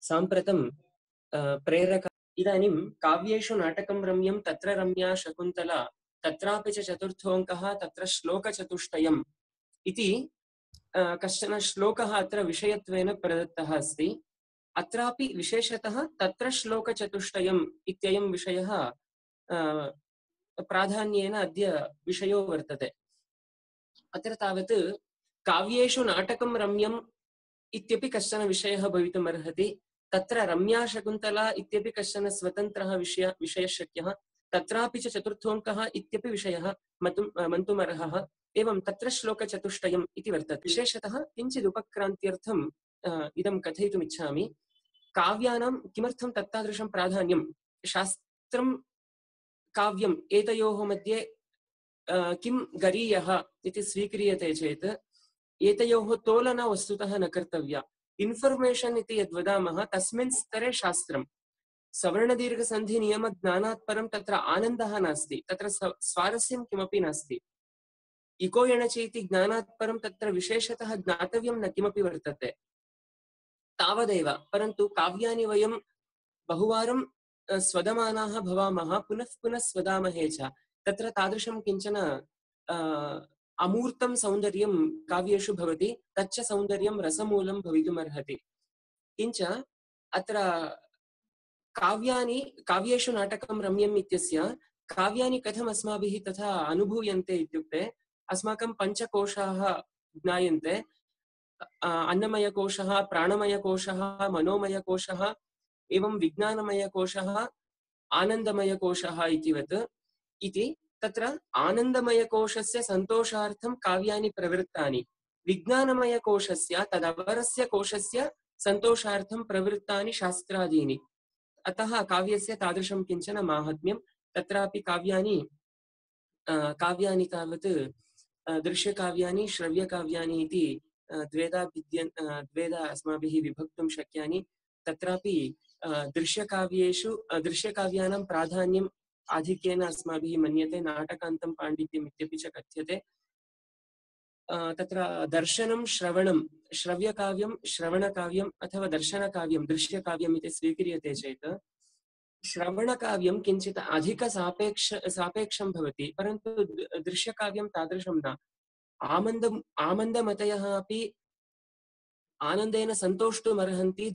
साम्प्रतं प्रेरक इदानीं काव्येषु नाटकं रम्यं तत्र रम्या शकुन्तला तत्रापि च चतुर्थोऽङ्कः तत्र श्लोकचतुष्टयम् इति कश्चन श्लोकः अत्र विषयत्वेन प्रदत्तः अस्ति। अत्रापि विशेषतः तत्र श्लोकचतुष्टयम् इत्ययं विषयः प्राधान्येन अद्य विषयो वर्तते। अत्र तावत् काव्येषु नाटकं रम्यम् इत्यपि कश्चन विषयः भवितुमर्हति। तत्र रम्या शकुन्तला इत्यपि कश्चन स्वतन्त्रः विषयः शक्यः। तत्रापि च चतुर्थोऽङ्कः इत्यपि विषयः मन्तुमर्हः। एवं तत्र श्लोकचतुष्टयम् इति वर्तते। विशेषतः किञ्चित् उपक्रान्त्यर्थम् इदं कथयितुमिच्छामि। काव्यानां किमर्थं तत्तादृशं प्राधान्यं, शास्त्रं काव्यम् एतयोः मध्ये किं गरीयः इति स्वीक्रियते चेत् एतयोः तोलना वस्तुतः न कर्तव्या। इन्फर्मेशन् इति यद्वदामः तस्मिन् स्तरे शास्त्रं। सवर्णदीर्घसन्धिनियमज्ञानात् परं तत्र आनन्दः नास्ति, तत्र स्वारस्यं किमपि नास्ति। इको एणचि इति ज्ञानात् परं तत्र विशेषतः ज्ञातव्यं न किमपि वर्तते, तावदेव। परन्तु काव्यानि वयं बहुवारं स्वदमानाः भवामः, पुनः पुनः स्वदामहे च। तत्र तादृशं किञ्चन अमूर्तं सौन्दर्यं काव्येषु भवति, तच्च सौन्दर्यं रसमूलं भवितुमर्हति। किञ्च अत्र काव्येषु नाटकं रम्यम् इत्यस्य काव्यानि कथम् अस्माभिः तथा अनुभूयन्ते इत्युक्ते अस्माकं पञ्चकोशाः ज्ञायन्ते। अन्नमयकोशः, प्राणमयकोशः, मनोमयकोशः, एवं विज्ञानमयकोशः, आनन्दमयकोशः इतिवत्। इति तत्र आनन्दमयकोशस्य सन्तोषार्थं काव्यानि प्रवृत्तानि, विज्ञानमयकोशस्य तदवरस्य कोशस्य सन्तोषार्थं प्रवृत्तानि शास्त्रादीनि। अतः काव्यस्य तादृशं किञ्चन माहात्म्यं। तत्रापि काव्यानि तावत् दृश्यकाव्यानि, श्रव्यकाव्यानि इति द्वेधा अस्माभिः विभक्तुं शक्यानि। तत्रापि दृश्यकाव्यानां प्राधान्यम् आधिक्येन अस्माभिः मन्यते। नाटकान्तं पाण्डित्यम् इत्यपि च कथ्यते। तत्र दर्शनं, श्रवणं, श्रव्यकाव्यं, श्रवणकाव्यम् अथवा दर्शनकाव्यं, दृश्यकाव्यम् इति स्वीक्रियते चेत् श्रवणकाव्यं किञ्चित् सापेक्षं भवति, परन्तु दृश्यकाव्यं तादृशं न। आमन्दमतयः अपि आनन्देन सन्तोष्टुमर्हन्ति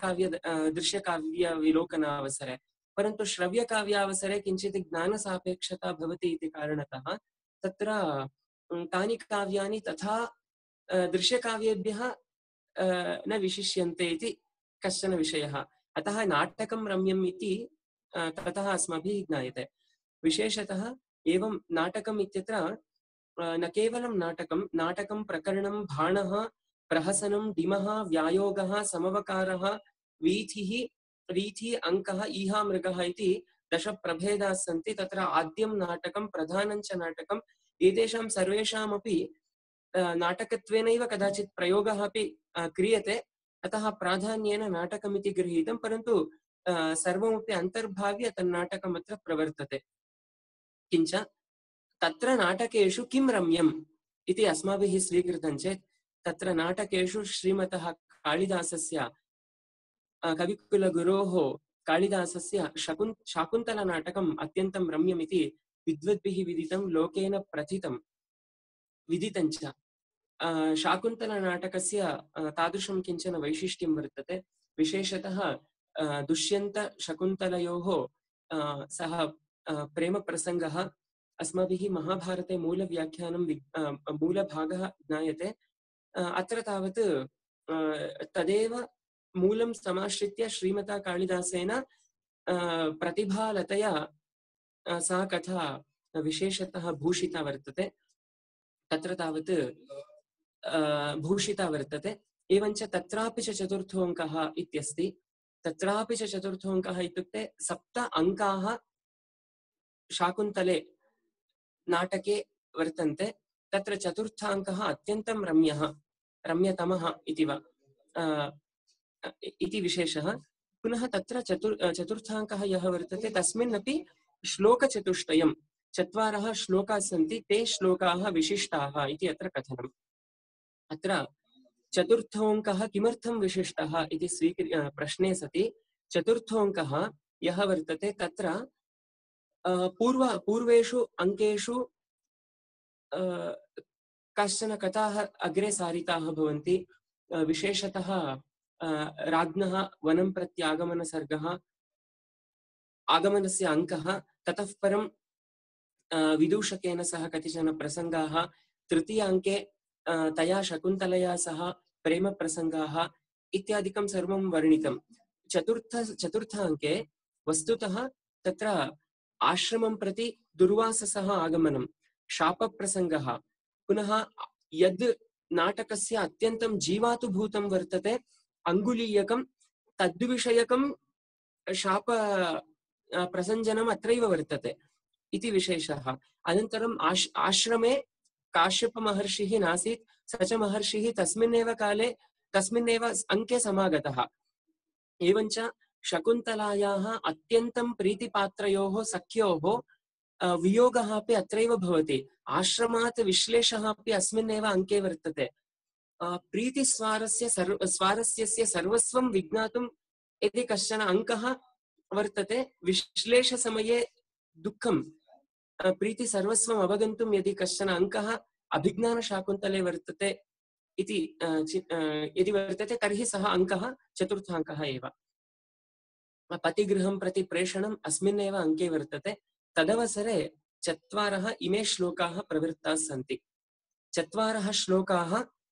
दृश्यकाव्यविलोकनावसरे, परन्तु श्रव्यकाव्यावसरे किञ्चित् ज्ञानसापेक्षता भवति इति कारणतः तत्र तानि काव्यानि तथा दृश्यकाव्येभ्यः न विशिष्यन्ते इति कश्चन विषयः। अतः नाटकं रम्यम् इति ततः अस्माभिः ज्ञायते। विशेषतः एवं नाटकम् इत्यत्र न केवलं नाटकं प्रकरणं, भाणः, प्रहसनं, डिमः, व्यायोगः, समवकारः, वीथिः, अङ्कः, ईहा, मृगः इति 10 प्रभेदाः सन्ति। तत्र आद्यं नाटकं, प्रधानं च नाटकम्, एतेषां सर्वेषामपि नाटकत्वेनैव कदाचित् प्रयोगः अपि क्रियते। अतः प्राधान्येन नाटकमिति गृहीतं, परन्तु सर्वमपि अन्तर्भाव्य तन्नाटकम् अत्र प्रवर्तते। किञ्च तत्र नाटकेषु किं रम्यम् इति अस्माभिः स्वीकृतं चेत् तत्र नाटकेषु श्रीमतः कालिदासस्य, कविकुलगुरोः कालिदासस्य शाकुन्तलनाटकम् अत्यन्तं रम्यमिति विद्वद्भिः विदितं, लोकेन प्रथितं, विदितञ्च। शाकुन्तलनाटकस्य तादृशं किञ्चन वैशिष्ट्यं वर्तते। विशेषतः दुष्यन्तशकुन्तलयोः सः प्रेमप्रसङ्गः अस्माभिः महाभारते मूलव्याख्यानं मूलभागः ज्ञायते। अत्र तावत् तदेव मूलं समाश्रित्य श्रीमता कालिदासेन प्रतिभालतया सा कथा विशेषतः भूषिता वर्तते। तत्र तावत् भूषिता वर्तते। एवञ्च तत्रापि च चतुर्थोऽङ्कः इत्यस्ति। तत्रापि च चतुर्थोऽङ्कः इत्युक्ते 7 अङ्काः शाकुन्तले नाटके वर्तन्ते। तत्र चतुर्थाङ्कः अत्यन्तं रम्यतमः इति विशेषः। पुनः तत्र चतुर्थाङ्कः यः वर्तते तस्मिन्नपि श्लोकचतुष्टयं, 4 श्लोकाः सन्ति, ते श्लोकाः विशिष्टाः इति अत्र कथनम्। अत्र चतुर्थोऽङ्कः किमर्थं विशिष्टः इति प्रश्ने सति चतुर्थोऽङ्कः यः वर्तते तत्र पूर्वेषु अङ्केषु काश्चन कथाः अग्रे सारिताः भवन्ति। विशेषतः राज्ञः वनं प्रत्यागमनसर्गः, आगमनस्य अङ्कः, ततः परं विदूषकेन सह कतिचन प्रसङ्गाः, तृतीय अङ्के तया शकुन्तलया सह प्रेमप्रसङ्गाः इत्यादिकं सर्वं वर्णितं। चतुर्थ अङ्के वस्तुतः तत्र आश्रमं प्रति दुर्वाससः आगमनं, शापप्रसङ्गः, पुनः यद् नाटकस्य अत्यन्तं जीवातुभूतं वर्तते अङ्गुलीयकं, तद्विषयकं शाप प्रसञ्जनम् अत्रैव वर्तते इति विशेषः। अनन्तरम् आश्रमे काश्यपमहर्षिः नासीत्, स च महर्षिः तस्मिन्नेव काले तस्मिन्नेव अङ्के समागतः। एवञ्च शकुन्तलायाः अत्यन्तं प्रीतिपात्रयोः सख्योः वियोगः अपि अत्रैव भवति। आश्रमात् विश्लेषः अपि अस्मिन्नेव अङ्के वर्तते। स्वारस्यस्य सर्वस्वं विज्ञातुं यदि कश्चन अङ्कः वर्तते, विश्लेषसमये दुःखं प्रीति सर्वस्वम् अवगन्तुं यदि कश्चन अङ्कः अभिज्ञानशाकुन्तले वर्तते इति यदि वर्तते तर्हि सः अङ्कः चतुर्थाङ्कः एव। पतिगृहं प्रति प्रेषणम् अस्मिन्नेव अङ्के वर्तते। तदवसरे 4 इमे श्लोकाः प्रवृत्ताः सन्ति। 4 श्लोकाः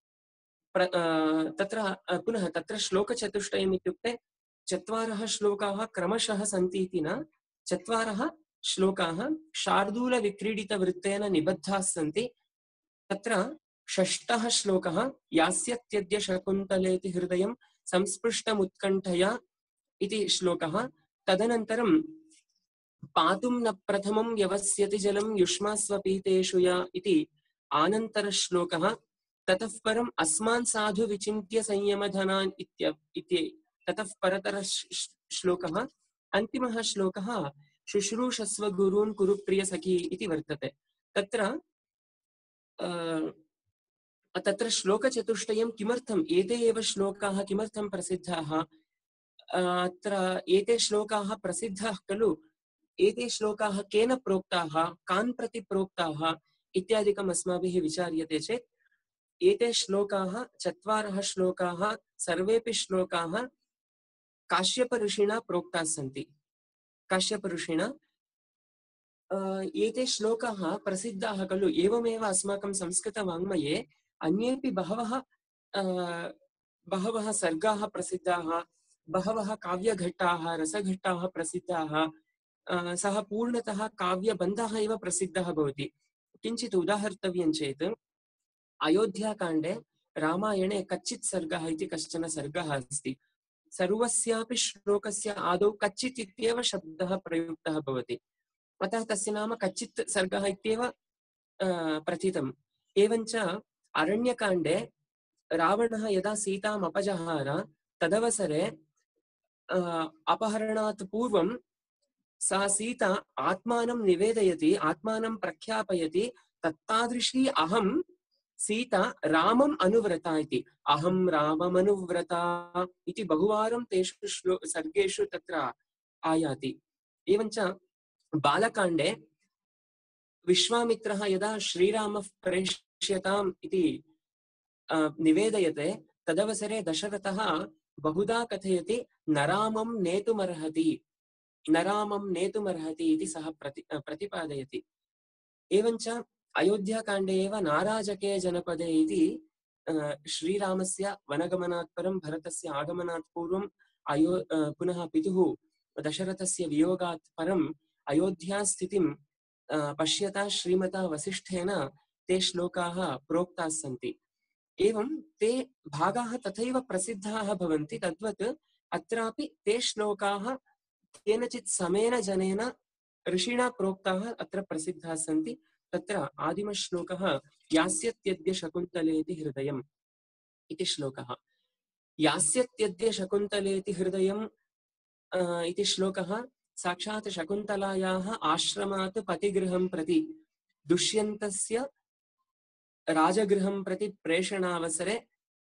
तत्र पुनः तत्र श्लोकचतुष्टयम् इत्युक्ते 4 श्लोकाः क्रमशः सन्ति इति न, 4 श्लोकाः शार्दूलविक्रीडितवृत्तेन निबद्धाः सन्ति। तत्र 6 श्लोकः यास्यत्यद्य शकुन्तलेति हृदयं संस्पृष्टमुत्कण्ठया इति श्लोकः। तदनन्तरं पातुं न प्रथमं यवस्यति जलं युष्मास्वपीतेषु या इति आनन्तरश्लोकः। ततः परम् अस्मान् साधु विचिन्त्य संयमधनान् इति ततः परतरः श्लोकः। अन्तिमः श्लोकः शुश्रूषस्व गुरून् कुरु प्रिय सखी इति वर्तते। तत्र श्लोकचतुष्टयं किमर्थम्, एते एव श्लोकाः किमर्थं प्रसिद्धाः? अत्र एते श्लोकाः प्रसिद्धाः खलु, एते श्लोकाः केन प्रोक्ताः, कान् प्रति प्रोक्ताः इत्यादिकम् अस्माभिः विचार्यते चेत् एते श्लोकाः 4 श्लोकाः सर्वेपि श्लोकाः काश्यपऋषिणा प्रोक्ताः सन्ति। काश्यपऋषिणा एते श्लोकाः प्रसिद्धाः खलु, एवमेव अस्माकं संस्कृतवाङ्मये अन्येपि बहवः सर्गाः प्रसिद्धाः, बहवः काव्यघट्टाः रसघट्टाः प्रसिद्धाः। सः पूर्णतः काव्यबन्धः एव प्रसिद्धः भवति। किञ्चित् उदाहर्तव्यं चेत् अयोध्याकाण्डे रामायणे कच्चित् सर्गः इति कश्चन सर्गः अस्ति। सर्वस्यापि श्लोकस्य आदौ कच्चित् इत्येव शब्दः प्रयुक्तः भवति, अतः तस्य नाम कच्चित् सर्गः इत्येव प्रथितम्। एवञ्च अरण्यकाण्डे रावणः यदा सीताम् अपजहार तदवसरे अपहरणात् पूर्वं सा सीता आत्मानं निवेदयति, आत्मानं प्रख्यापयति, तत्तादृशी अहं सीता रामम् अनुव्रता इति, अहं राममनुव्रता इति बहुवारं तेषु सर्गेषु तत्र आयाति। एवञ्च बालकाण्डे विश्वामित्रः यदा श्रीरामः प्रेष्यताम् इति निवेदयते तदवसरे दशरथः बहुधा कथयति नरामं नेतुमर्हति, नरामं नेतुमर्हति इति सः प्रतिपादयति। एवञ्च अयोध्याकाण्डे एव नाराजके जनपदे इति श्रीरामस्य वनगमनात् परं भरतस्य आगमनात् पूर्वं पुनः पितुः दशरथस्य वियोगात् परम् अयोध्यास्थितिं पश्यता श्रीमता वसिष्ठेन ते श्लोकाः प्रोक्ताः सन्ति। एवं ते भागाः तथैव प्रसिद्धाः भवन्ति। तद्वत् अत्रापि ते श्लोकाः केनचित् समेन जनेन ऋषिणा प्रोक्ताः अत्र प्रसिद्धाः सन्ति। तत्र आदिमश्लोकः यास्यत्यद्य शकुन्तलेति हृदयम् इति श्लोकः। यास्यत्यद्य शकुन्तलेति हृदयम् इति श्लोकः साक्षात् शकुन्तलायाः आश्रमात् पतिगृहं प्रति दुष्यन्तस्य राजगृहं प्रति प्रेषणावसरे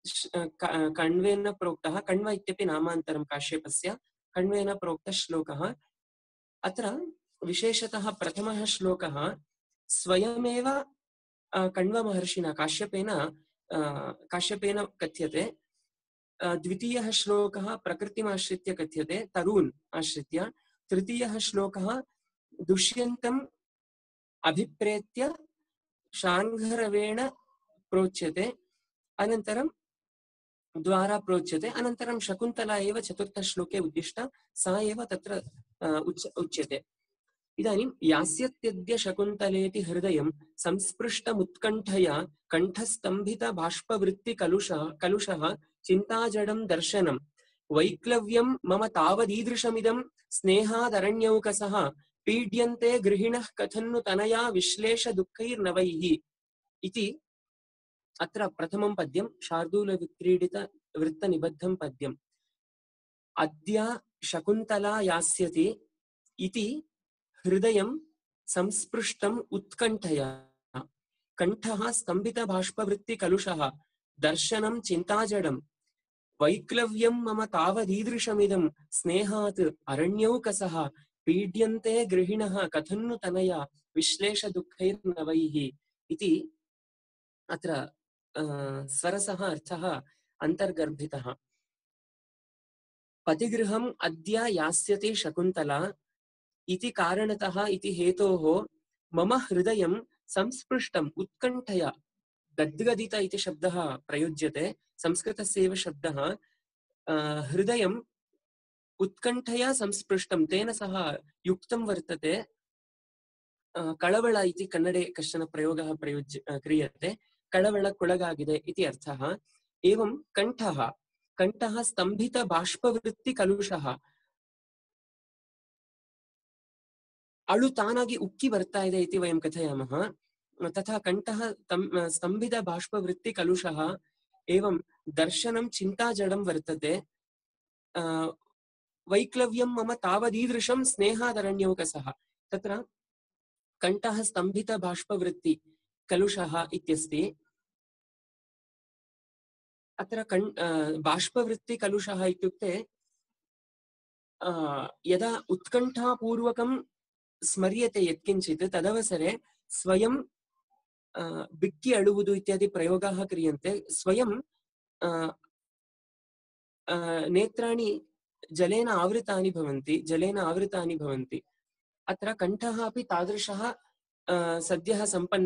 कण्वेन प्रोक्तः, कण्व इत्यपि नामान्तरं काश्यपस्य, कण्वेन प्रोक्तः श्लोकः। अत्र विशेषतः प्रथमः श्लोकः स्वयमेव कण्वमहर्षिणा काश्यपेन कथ्यते। द्वितीयः श्लोकः प्रकृतिमाश्रित्य कथ्यते, तरून् आश्रित्य। तृतीयः श्लोकः दुष्यन्तम् अभिप्रेत्य शाङ्घरवेण प्रोच्यते, अनन्तरं द्वारा प्रोच्यते, अनन्तरं शकुन्तला एव चतुर्थश्लोके उद्दिष्टा, सा एव तत्र उच्यते। इदानीं यास्यत्यद्य शकुन्तलेति हृदयं संस्पृष्टमुत्कण्ठया कण्ठस्तम्भित बाष्पवृत्तिकलुषः चिन्ताजडं दर्शनं वैक्लव्यं मम तावदीदृशमिदं स्नेहादरण्यौकसः पीड्यन्ते गृहिणः कथन्नु तनया विश्लेषदुःखैर्नवैः इति अत्र प्रथमं पद्यं शार्दूलविक्रीडितवृत्तनिबद्धं पद्यम्। अद्य शकुन्तला यास्यति इति हृदयं संस्पृष्टम् उत्कण्ठया कण्ठः स्तम्भितबाष्पवृत्तिकलुषः दर्शनं चिन्ताजडं वैक्लव्यं मम तावदीदृशमिदं स्नेहात् अरण्यौकसः पीड्यन्ते गृहिणः कथन्नु तनया विश्लेषदुःखैर्नवैः इति अत्र सरसः अर्थः अन्तर्गर्भितः। पतिगृहम् अद्य यास्यति शकुन्तला इति कारणतः इति हेतोः मम हृदयं संस्पृष्टम् उत्कण्ठया, गद्गदित इति शब्दः प्रयुज्यते, संस्कृतस्यैव शब्दः। हृदयम् उत्कण्ठया संस्पृष्टं, तेन सह युक्तं वर्तते। कळवळ इति कन्नडे कश्चन प्रयोगः क्रियते, कळवळ कुळगागिदे इति अर्थः। एवं कण्ठः स्तम्भित बाष्पवृत्तिकलुषः, अळु तानागि उक्कि ಬರ್ತಾ ಇದೆ इति वयं कथयामः, तथा कण्ठः स्तम्भित बाष्पवृत्तिकलुषः। एवं दर्शनं चिन्ताजडं वर्तते। वैक्लव्यं मम तावदीदृशं स्नेहादरण्यौकसः, तत्र कण्ठः स्तम्भित बाष्पवृत्तिकलुषः इत्यस्ति। अत्र बाष्पवृत्तिकलुषः इत्युक्ते यदा उत्कण्ठापूर्वकं स्मर्यते यत्किंचित् तदवसरे स्वयं बिक्कि अळुवुदु इत्यादि प्रयोगाः क्रियन्ते। स्वयं नेत्राणि जलेन आवृतानि भवन्ति। अत्र कण्ठः अपि तादृशः सद्यः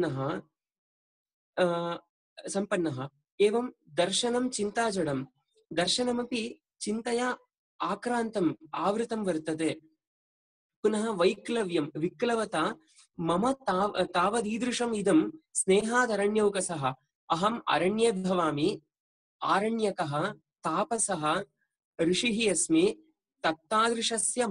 सम्पन्नः। एवं दर्शनं चिन्ताजडं, दर्शनमपि चिन्तया आक्रान्तम् आवृतं वर्तते। पुनः वैक्लव्यं, विक्लवता, मम तावदीदृशम् इदं स्नेहादरण्यौकसः, अहम् अरण्ये भवामि, आरण्यकः, तापसः, ऋषिः अस्मि, तत्तादृशस्य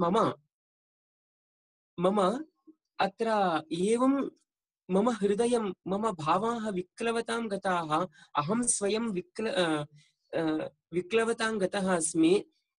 मम अत्र एवं मम हृदयं, मम भावाः विक्लवतां गताः, अहं स्वयं विक्लवतां गतः अस्मि।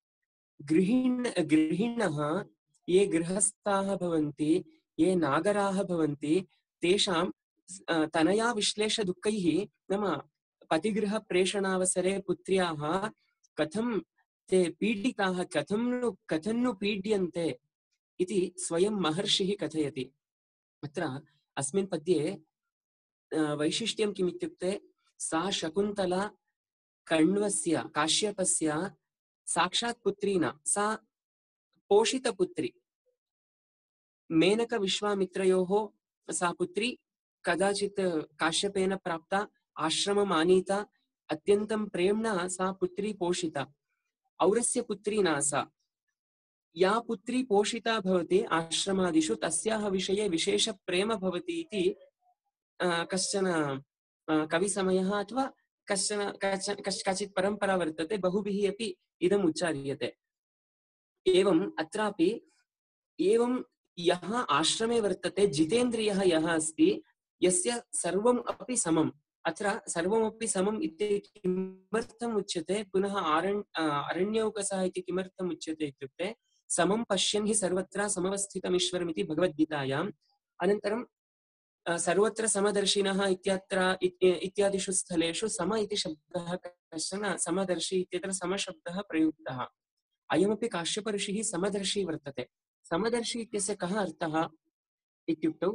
गृहिणः ये गृहस्थाः भवन्ति, ये नागराः भवन्ति, तेषां तनया विश्लेषदुःखैः, नाम पतिगृहप्रेषणावसरे पुत्र्याः कथं ते पीडिताः, कथन्नु पीड्यन्ते इति स्वयं महर्षिः कथयति। अत्र अस्मिन् पद्ये वैशिष्ट्यं किम् इत्युक्ते, सा शकुन्तला कण्वस्य, काश्यपस्य साक्षात् पुत्री न, सा पोषितपुत्री। मेनकविश्वामित्रयोः सा पुत्री कदाचित् काश्यपेन प्राप्ता, आश्रमम् आनीता, अत्यन्तं प्रेम्णा सा पुत्री पोषिता। औरस्य पुत्री न सा। या पुत्री पोषिता भवति आश्रमादिषु, तस्याः विषये विशेषप्रेम भवति इति कश्चन कविसमयः अथवा काचित् परम्परा वर्तते, बहुभिः अपि इदम् उच्चार्यते। एवं अत्रापि एवं यः आश्रमे वर्तते, जितेन्द्रियः यः अस्ति, यस्य सर्वम् अपि समम्। अत्र सर्वमपि समम् इति किमर्थम् उच्यते, पुनः अरण्यौकसः इति किमर्थम् उच्यते इत्युक्ते, समं पश्यन् हि सर्वत्र समवस्थितमीश्वरम् इति भगवद्गीतायाम्। अनन्तरं सर्वत्र समदर्शिनः इत्यादिषु स्थलेषु सम इति शब्दः कश्चन समदर्शी इत्यत्र समशब्दः प्रयुक्तः। अयमपि काश्यपऋषिः समदर्शी वर्तते। समदर्शी इत्यस्य कः अर्थः इत्युक्तौ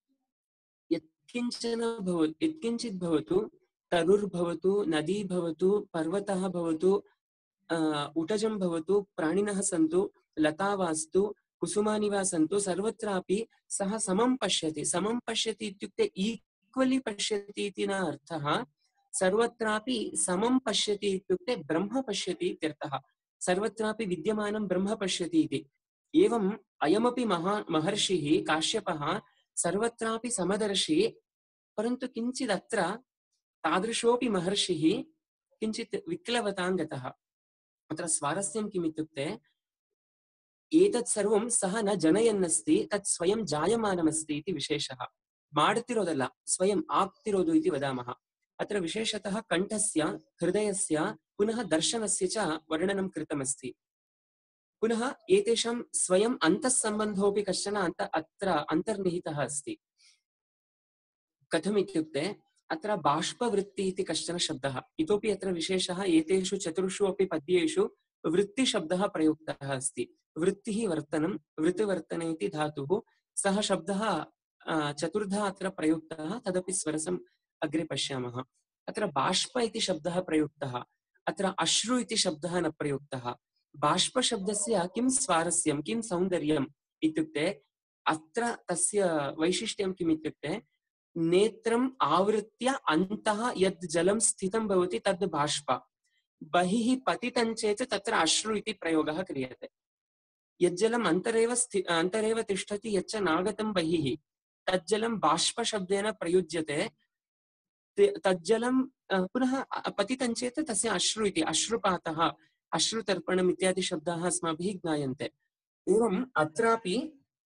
यत्किञ्चित् भवतु, तरुर्भवतु, नदी भवतु, पर्वतः भवतु, उटजं भवतु, प्राणिनः सन्तु, लता वास्तु, कुसुमानि वा सन्तु, सर्वत्रापि सः समं पश्यति। समं पश्यति इत्युक्ते ईक्वलि पश्यति इति न अर्थः। सर्वत्रापि समं पश्यति इत्युक्ते ब्रह्म पश्यति इत्यर्थः। सर्वत्रापि विद्यमानं ब्रह्म पश्यति इति। एवम् अयमपि महर्षिः काश्यपः सर्वत्रापि समदर्शी, परन्तु किञ्चित् अत्र तादृशोऽपि महर्षिः किञ्चित् विक्लवतां गतः। अत्र स्वारस्यं किम् इत्युक्ते एतत् सर्वं सः न जनयन्नस्ति, तत् स्वयं जायमानमस्ति इति विशेषः। माड्तिरोदल्ल, स्वयं आप्तिरोदु इति वदामः। अत्र विशेषतः कण्ठस्य, हृदयस्य, पुनः दर्शनस्य च वर्णनं कृतमस्ति। पुनः एतेषां स्वयम् अन्तःसम्बन्धोऽपि कश्चन अत्र अन्तर्निहितः अस्ति। कथम् इत्युक्ते अत्र बाष्पवृत्ति इति कश्चन शब्दः। इतोपि अत्र विशेषः एतेषु चतुर्षु अपि पद्येषु वृत्तिशब्दः प्रयुक्तः अस्ति। वृत्तिः वर्तनं, वृत्तिवर्तने इति धातुः। सः शब्दः चतुर्धा अत्र प्रयुक्तः, तदपि स्वरसम् अग्रे पश्यामः। अत्र बाष्प इति शब्दः प्रयुक्तः, अत्र अश्रु इति शब्दः न प्रयुक्तः। बाष्पशब्दस्य किं स्वारस्यं, किं सौन्दर्यम् इत्युक्ते अत्र तस्य वैशिष्ट्यं किम् इत्युक्ते नेत्रम् आवृत्य अन्तः यद् जलं स्थितं भवति तद् बाष्प, बहिः पतितं चेत् तत्र अश्रु इति प्रयोगः क्रियते। यज्जलम् अन्तरेव तिष्ठति, यच्च नागतं बहिः, तज्जलं बाष्पशब्देन प्रयुज्यते। तज्जलं पुनः पतितं चेत् तस्य अश्रु इति, अश्रुपातः, अश्रुतर्पणम् इत्यादि शब्दाः अस्माभिः ज्ञायन्ते। एवम् अत्रापि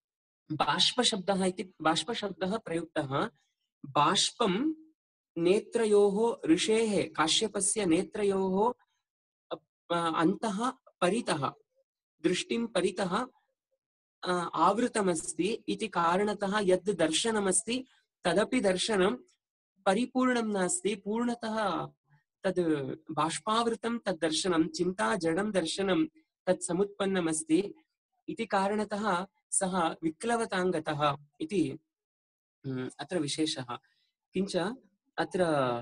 बाष्पशब्दः प्रयुक्तः। बाष्पं नेत्रयोः, ऋषेः काश्यपस्य नेत्रयोः अन्तः परितः, दृष्टिं परितः आवृतमस्ति इति कारणतः यद् दर्शनमस्ति तदपि दर्शनं परिपूर्णं नास्ति, पूर्णतः तद् बाष्पावृतं तद् दर्शनं, चिन्ता जडं दर्शनं तत् समुत्पन्नमस्ति इति कारणतः सः विक्लवतां गतः इति अत्र विशेषः। किञ्च अत्र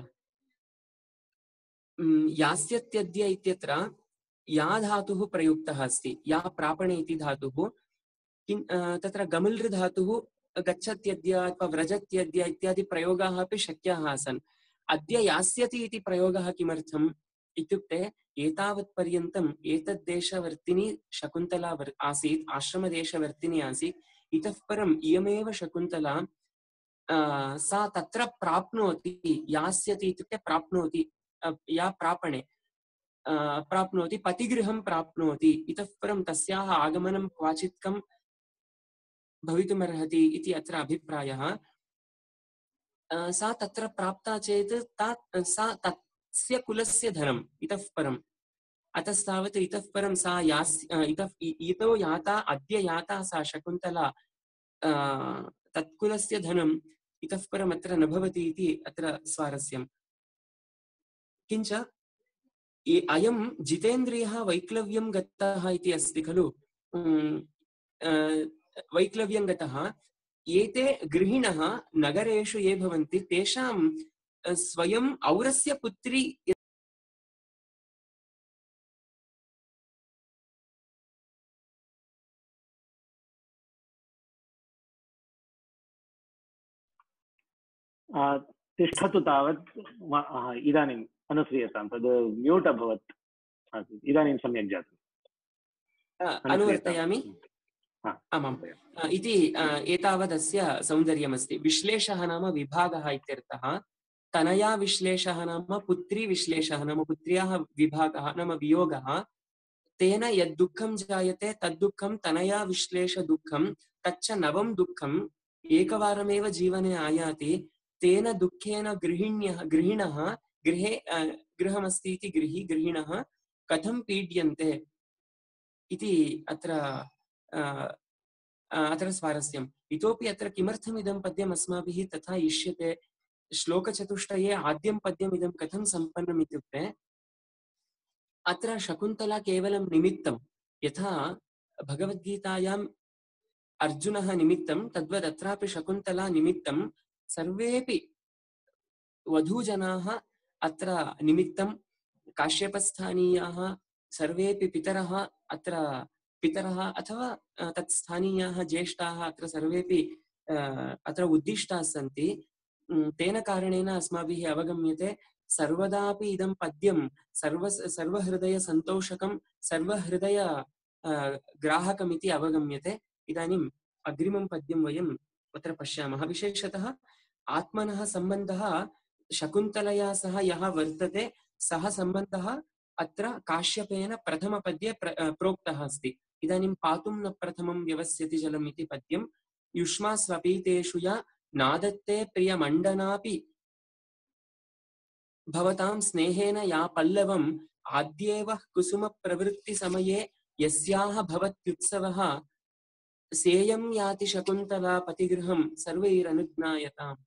यास्यत्यद्य इत्यत्र या धातुः प्रयुक्तः अस्ति, या प्रापणे इति धातुः। तत्र गमलृ धातुः गच्छत्यद्य अथवा व्रजत्यद्य इत्यादि प्रयोगाः अपि शक्याः आसन्। अद्य यास्यति इति प्रयोगः किमर्थम् इत्युक्ते एतावत्पर्यन्तम् एतद्देशवर्तिनी शकुन्तला आसीत्, आश्रमदेशवर्तिनी आसीत्। इतः परम् इयमेव शकुन्तला सा तत्र प्राप्नोति, यास्यति इत्युक्ते प्राप्नोति, या प्रापणे प्राप्नोति, पतिगृहं प्राप्नोति। इतः परं तस्याः आगमनं क्वाचित्कं भवितुमर्हति इति अत्र अभिप्रायः। सा तत्र प्राप्ता चेत् सा तस्य कुलस्य धनम् इतः परम्, अतस्तावत् इतः परं सा इतो याता, अद्य याता सा शकुन्तला तत्कुलस्य धनम् इतः परम् अत्र न भवति इति अत्र स्वारस्यम्। किञ्च अयं जितेन्द्रियः वैक्लव्यं गतः इति अस्ति खलु। वैक्लव्यं गतः, एते गृहिणः नगरेषु ये भवन्ति तेषां स्वयं औरस्य पुत्री तिष्ठतु तावत्, इदानीम् अनुस्रियतां, तद् म्यूट् अभवत्, इदानीं सम्यक् जातम्। अनुवर्तयामि। आमाम् इति एतावदस्य सौन्दर्यमस्ति। विश्लेषः नाम विभागः इत्यर्थः। तनया विश्लेषः नाम पुत्री विश्लेषः नाम पुत्र्याः विभागः नाम वियोगः। तेन यद्दुःखं जायते तद्दुःखं तनया विश्लेष दुःखं, तच्च नवं दुःखम् एकवारमेव जीवने आयाति। तेन दुःखेन गृहिणः गृहमस्ति इति गृहिणः कथं पीड्यन्ते इति अत्र स्वारस्यम्। इतोपि अत्र किमर्थम् इदं पद्यम् अस्माभिः तथा इष्यते, श्लोकचतुष्टये आद्यं पद्यम् इदं कथं सम्पन्नम् इत्युक्ते अत्र शकुन्तला केवलं निमित्तं, यथा भगवद्गीतायाम् अर्जुनः निमित्तं तद्वत् अत्रापि शकुन्तला निमित्तं। सर्वेपि वधूजनाः अत्र निमित्तं, काश्यपस्थानीयाः सर्वेपि पितरः अत्र पितरः अथवा तत्स्थानीयाः ज्येष्ठाः अत्र सर्वेपि अत्र उद्दिष्टाः सन्ति। तेन कारणेन अस्माभिः अवगम्यते सर्वदापि इदं पद्यं सर्वहृदय सन्तोषकं, सर्वहृदय ग्राहकमिति अवगम्यते। इदानीम् अग्रिमं पद्यं वयम् अत्र पश्यामः। विशेषतः आत्मनः सम्बन्धः शकुन्तलया सह यः वर्तते सः सम्बन्धः अत्र काश्यपेन प्रथमपद्ये प्रोक्तः अस्ति। इदानीं पातुं न प्रथमं व्यवस्यति जलम् इति पद्यं। युष्मा स्वपीतेषु या नादत्ते प्रियमण्डनापि भवतां स्नेहेन या पल्लवम् आद्येव कुसुमप्रवृत्तिसमये यस्याः भवत्युत्सवः सेयं याति शकुन्तला पतिगृहं सर्वैरनुज्ञायताम्।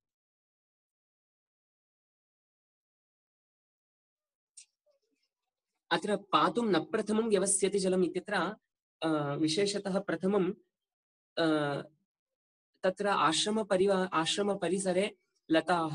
अत्र पातुं न प्रथमं व्यवस्यति जलम् इत्यत्र विशेषतः प्रथमं तत्र आश्रमपरिसरे लताः,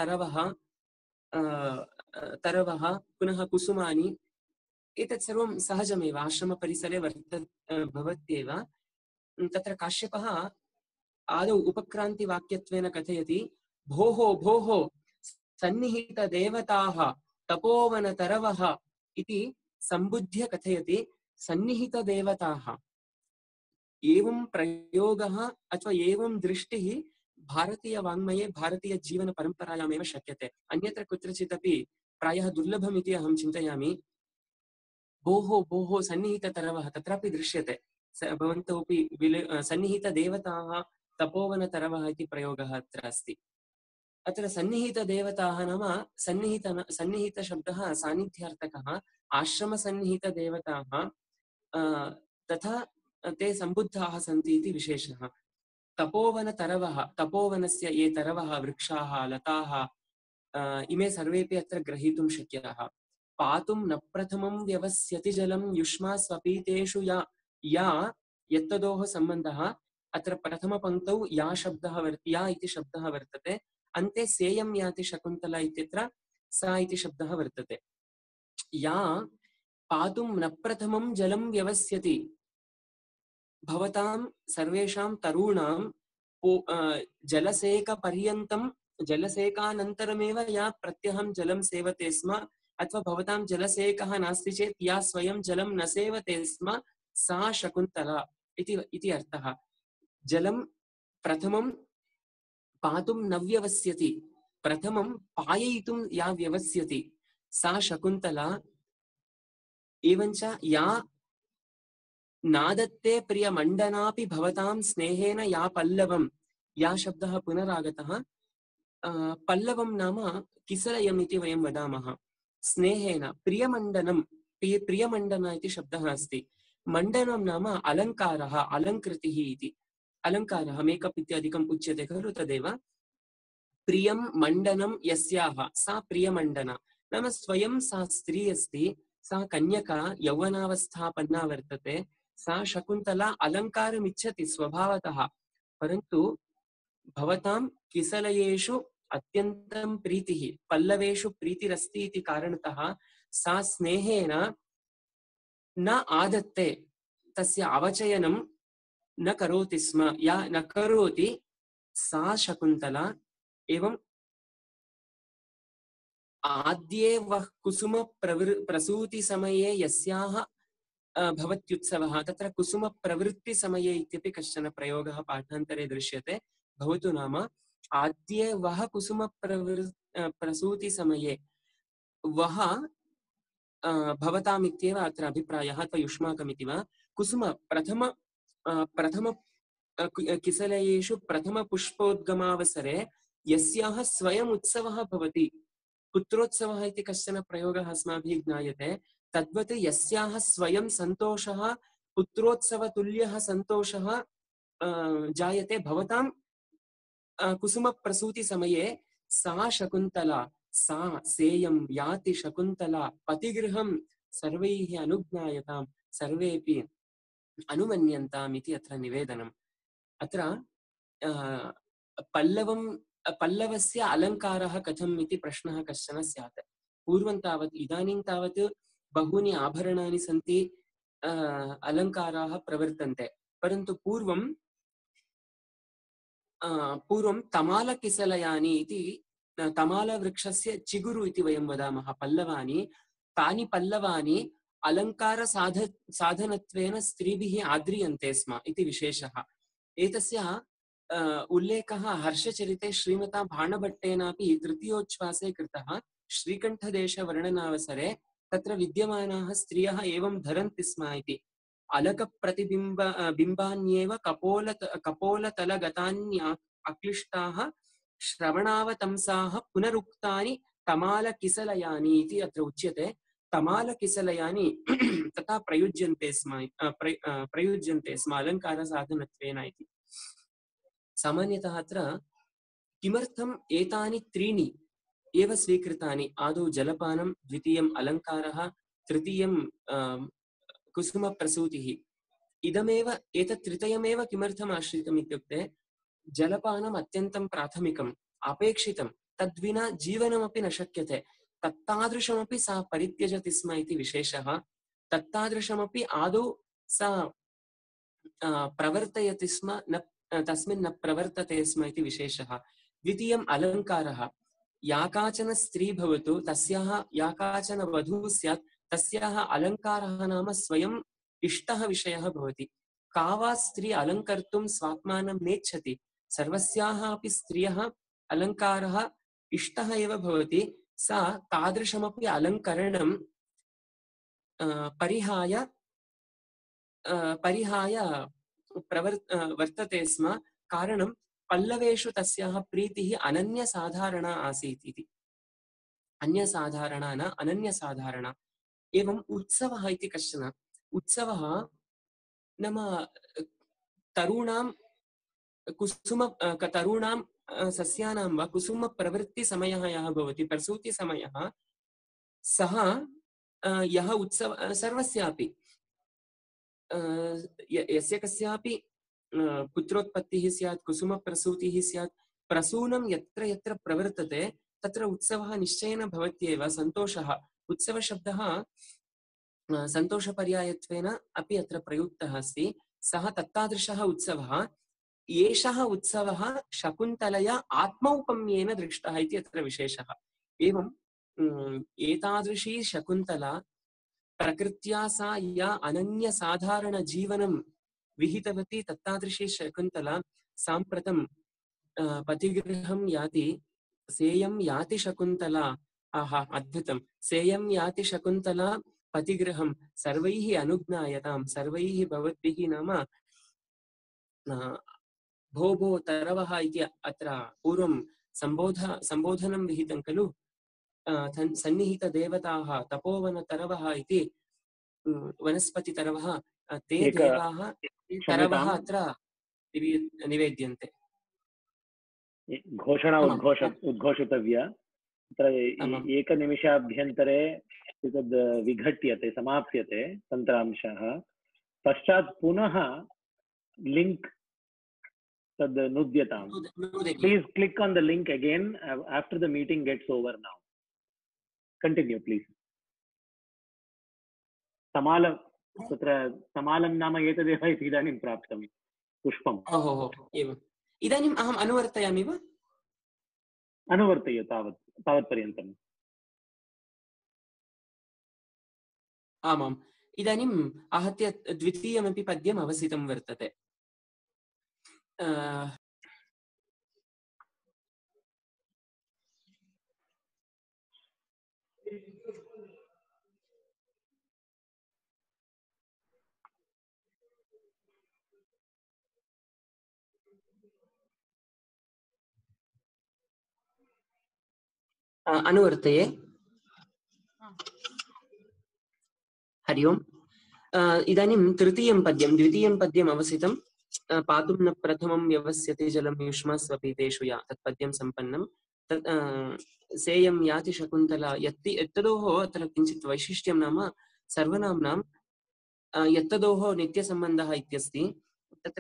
तरवः पुनः कुसुमानि एतत् सर्वं सहजमेव आश्रमपरिसरे भवत्येव। तत्र काश्यपः आदौ उपक्रान्तिवाक्यत्वेन कथयति, भोः भोः सन्निहितदेवताः तपोवनतरवः इति सम्बुध्य कथयति। सन्निहितदेवताः एवं प्रयोगः अथवा एवं दृष्टिः भारतीयवाङ्मये भारतीयजीवनपरम्परायामेव शक्यते, अन्यत्र कुत्रचिदपि प्रायः दुर्लभम् इति अहं चिन्तयामि। भोः भोः सन्निहिततरवः तत्रापि दृश्यते, भवन्तोऽपि सन्निहितदेवताः तपोवनतरवः इति प्रयोगः अत्र अस्ति। अत्र सन्निहितदेवताः नाम सन्निहितशब्दः सान्निध्यार्थकः। आश्रमसन्निहितदेवताः तथा ते सम्बुद्धाः सन्ति इति विशेषः। तपोवनतरवः, तपोवनस्य ये तरवः, वृक्षाः, लताः इमे सर्वेपि अत्र ग्रहीतुं शक्याः। पातुं न प्रथमं व्यवस्यति जलं युष्मा स्वपीतेषु या यत्तदोः सम्बन्धः। अत्र प्रथमपङ्क्तौ या इति शब्दः वर्तते, अन्ते सेयं याति शकुन्तला इत्यत्र सा इति शब्दः वर्तते। या पातुं न प्रथमं जलं व्यवस्यति, भवतां सर्वेषां तरूणां जलसेकपर्यन्तं जलसेकानन्तरमेव या प्रत्यहं जलं सेवते स्म, अथवा भवतां जलसेकः नास्ति चेत् या स्वयं जलं न सेवते स्म सा शकुन्तला इति अर्थः। जलं प्रथमं पातुं न व्यवस्यति, प्रथमं पाययितुं या व्यवस्यति सा शकुन्तला। एवञ्च या नादत्ते प्रियमण्डनापि भवतां स्नेहेन या पल्लवं, या शब्दः पुनरागतः। पल्लवं नाम किसलयम् इति वयं वदामः। स्नेहेन प्रियमण्डनं, प्रियमण्डन इति शब्दः अस्ति। मण्डनं नाम अलङ्कारः, अलङ्कृतिः इति। अलङ्कारः मेकअप् इत्यादिकम् उच्यते खलु, तदेव प्रियं मण्डनं यस्याः सा प्रियमण्डना नाम स्वयं सा स्त्री अस्ति, सा कन्यका यौवनावस्थापन्ना वर्तते। सा शकुन्तला अलङ्कारमिच्छति स्वभावतः, परन्तु भवतां किसलयेषु अत्यन्तं प्रीतिः, पल्लवेषु प्रीतिरस्ति इति कारणतः सा स्नेहेन न आदत्ते, तस्य अवचयनं न करोति स्म, या न करोति सा शकुन्तला। एवं आद्ये वः कुसुम प्रसूति समये यस्याः भवत्युत्सवः, तत्र कुसुम प्रवृत्ति समये इत्यपि कश्चन प्रयोगः पाठान्तरे दृश्यते। भवतु नाम आद्ये वः कुसुम प्रसूति समये, वः भवताम् इत्येव अत्र अभिप्रायः अथवा युष्माकमिति वा। कुसुम प्रथम किसलयेषु प्रथम पुष्पोद्गमावसरे यस्याः स्वयम् उत्सवः भवति, पुत्रोत्सवः इति कश्चन प्रयोगः अस्माभिः ज्ञायते। तद्वत् यस्याः स्वयं सन्तोषः, पुत्रोत्सवतुल्यः सन्तोषः जायते भवतां कुसुमप्रसूतिसमये सा शकुन्तला, सा सेयं याति शकुन्तला पतिगृहं सर्वैः अनुज्ञायतां सर्वेऽपि अनुमन्यन्ताम् इति अत्र निवेदनम्। अत्र पल्लवस्य अलङ्कारः कथम् इति प्रश्नः कश्चन स्यात्। पूर्वं तावत् इदानीं तावत् बहूनि आभरणानि सन्ति, अलङ्काराः प्रवर्तन्ते, परन्तु पूर्वं तमालकिसलयानि इति तमालवृक्षस्य चिगुरु इति वयं वदामः पल्लवानि, तानि पल्लवानि साधनत्वेन स्त्रीभिः आद्रियन्ते स्म इति विशेषः। एतस्य उल्लेखः हर्षचरिते श्रीमता भाणभट्टेनापि तृतीयोच्छ्वासे कृतः। श्रीकण्ठदेशवर्णनावसरे तत्र विद्यमानाः स्त्रियः एवं धरन्ति स्म इति। बिम्बान्येव कपोलतलगतान्या अक्लिष्टाः श्रवणावतंसाः पुनरुक्तानि तमालकिसलयानि इति अत्र उच्यते। तमालकिसलयानि तथा प्रयुज्यन्ते स्म अलङ्कारसाधनत्वेन इति। सामान्यतः अत्र किमर्थम् एतानि त्रीणि एव स्वीकृतानि? आदौ जलपानं, द्वितीयम् अलङ्कारः, तृतीयं कुसुमप्रसूतिः। एतत् त्रितयमेव किमर्थम् आश्रितम् इत्युक्ते जलपानम् अत्यन्तं प्राथमिकम्, अपेक्षितं, तद्विना जीवनमपि न शक्यते। तत्तादृशमपि सा परित्यजति स्म इति विशेषः। तत्तादृशमपि आदौ सा प्रवर्तयति स्म, तस्मिन् न प्रवर्तते स्म इति विशेषः। द्वितीयम् अलङ्कारः। या काचन स्त्री भवतु, तस्याः या काचन वधूः स्यात्, तस्याः अलङ्कारः नाम स्वयम् इष्टः विषयः भवति। का वा स्त्री अलङ्कर्तुं स्वात्मानं नेच्छति, सर्वस्याः अपि स्त्रियः अलङ्कारः इष्टः एव भवति। सा तादृशमपि अलङ्करणं परिहाय वर्तते स्म। कारणं पल्लवेषु तस्याः प्रीतिः अनन्यसाधारणा आसीत् इति। अन्यसाधारणा न अनन्यसाधारणा। एवम् उत्सवः इति कश्चन। उत्सवः नाम तरूणां सस्यानां वा कुसुमप्रवृत्तिसमयः यः भवति, प्रसूतिसमयः, सः यः उत्सव सर्वस्यापि यस्य कस्यापि पुत्रोत्पत्तिः स्यात्, कुसुमप्रसूतिः स्यात्, प्रसूनं यत्र यत्र प्रवर्तते तत्र उत्सवः निश्चयेन भवत्येव। सन्तोषः, उत्सवशब्दः सन्तोषपर्यायत्वेन अपि अत्र प्रयुक्तः अस्ति। सः तत्तादृशः उत्सवः। एषः उत्सवः शकुन्तलया आत्मौपम्येन दृष्टः इति अत्र विशेषः। एवं एतादृशी शकुन्तला, प्रकृत्या सा या अनन्यसाधारणजीवनं विहितवती, तत्तादृशी शकुन्तला साम्प्रतं पतिगृहं याति। सेयं याति शकुन्तला, आहा अद्भुतं, सेयं याति शकुन्तला पतिगृहं सर्वैः अनुज्ञायतां, सर्वैः भवद्भिः नाम भो भो तरवः इति अत्र पूर्वं सम्बोधनं विहितं खलु। सन्निहितदेवताः तपोवनतरवः इति वनस्पतितरवः, ते देवाः तरवः अत्र निवेद्यन्ते। घोषणा उद्घोषितव्या। तत्र एकनिमिषाभ्यन्तरे तद् विघट्यते, समाप्यते तन्त्रांशः। पश्चात् पुनः लिङ्क् तद् नुद्यताम्। Please click on the link again after the meeting gets over now. Continue please. समालं, तत्र समालं नाम एतदेव इति इदानीं प्राप्तं पुष्पम्। ओहो, एवम्। इदानीम् अहम् अनुवर्तयामि वा? अनुवर्तय तावत्पर्यन्तम्। आमाम्। इदानीम् आहत्य द्वितीयमपि पद्यम् अवसितं वर्तते। अनुवर्तये। हरि ओम्। इदानीं तृतीयं पद्यं, द्वितीयं पद्यम् अवसितं। पातुं न प्रथमं व्यवस्यते जलं युष्मस्वपीतेषु या, तत्पद्यं सम्पन्नं। सेयं याति शकुन्तला, यत्तदोः अत्र किञ्चित् वैशिष्ट्यं नाम सर्वनाम्नां यत्तदोः नित्यसम्बन्धः इत्यस्ति तत्र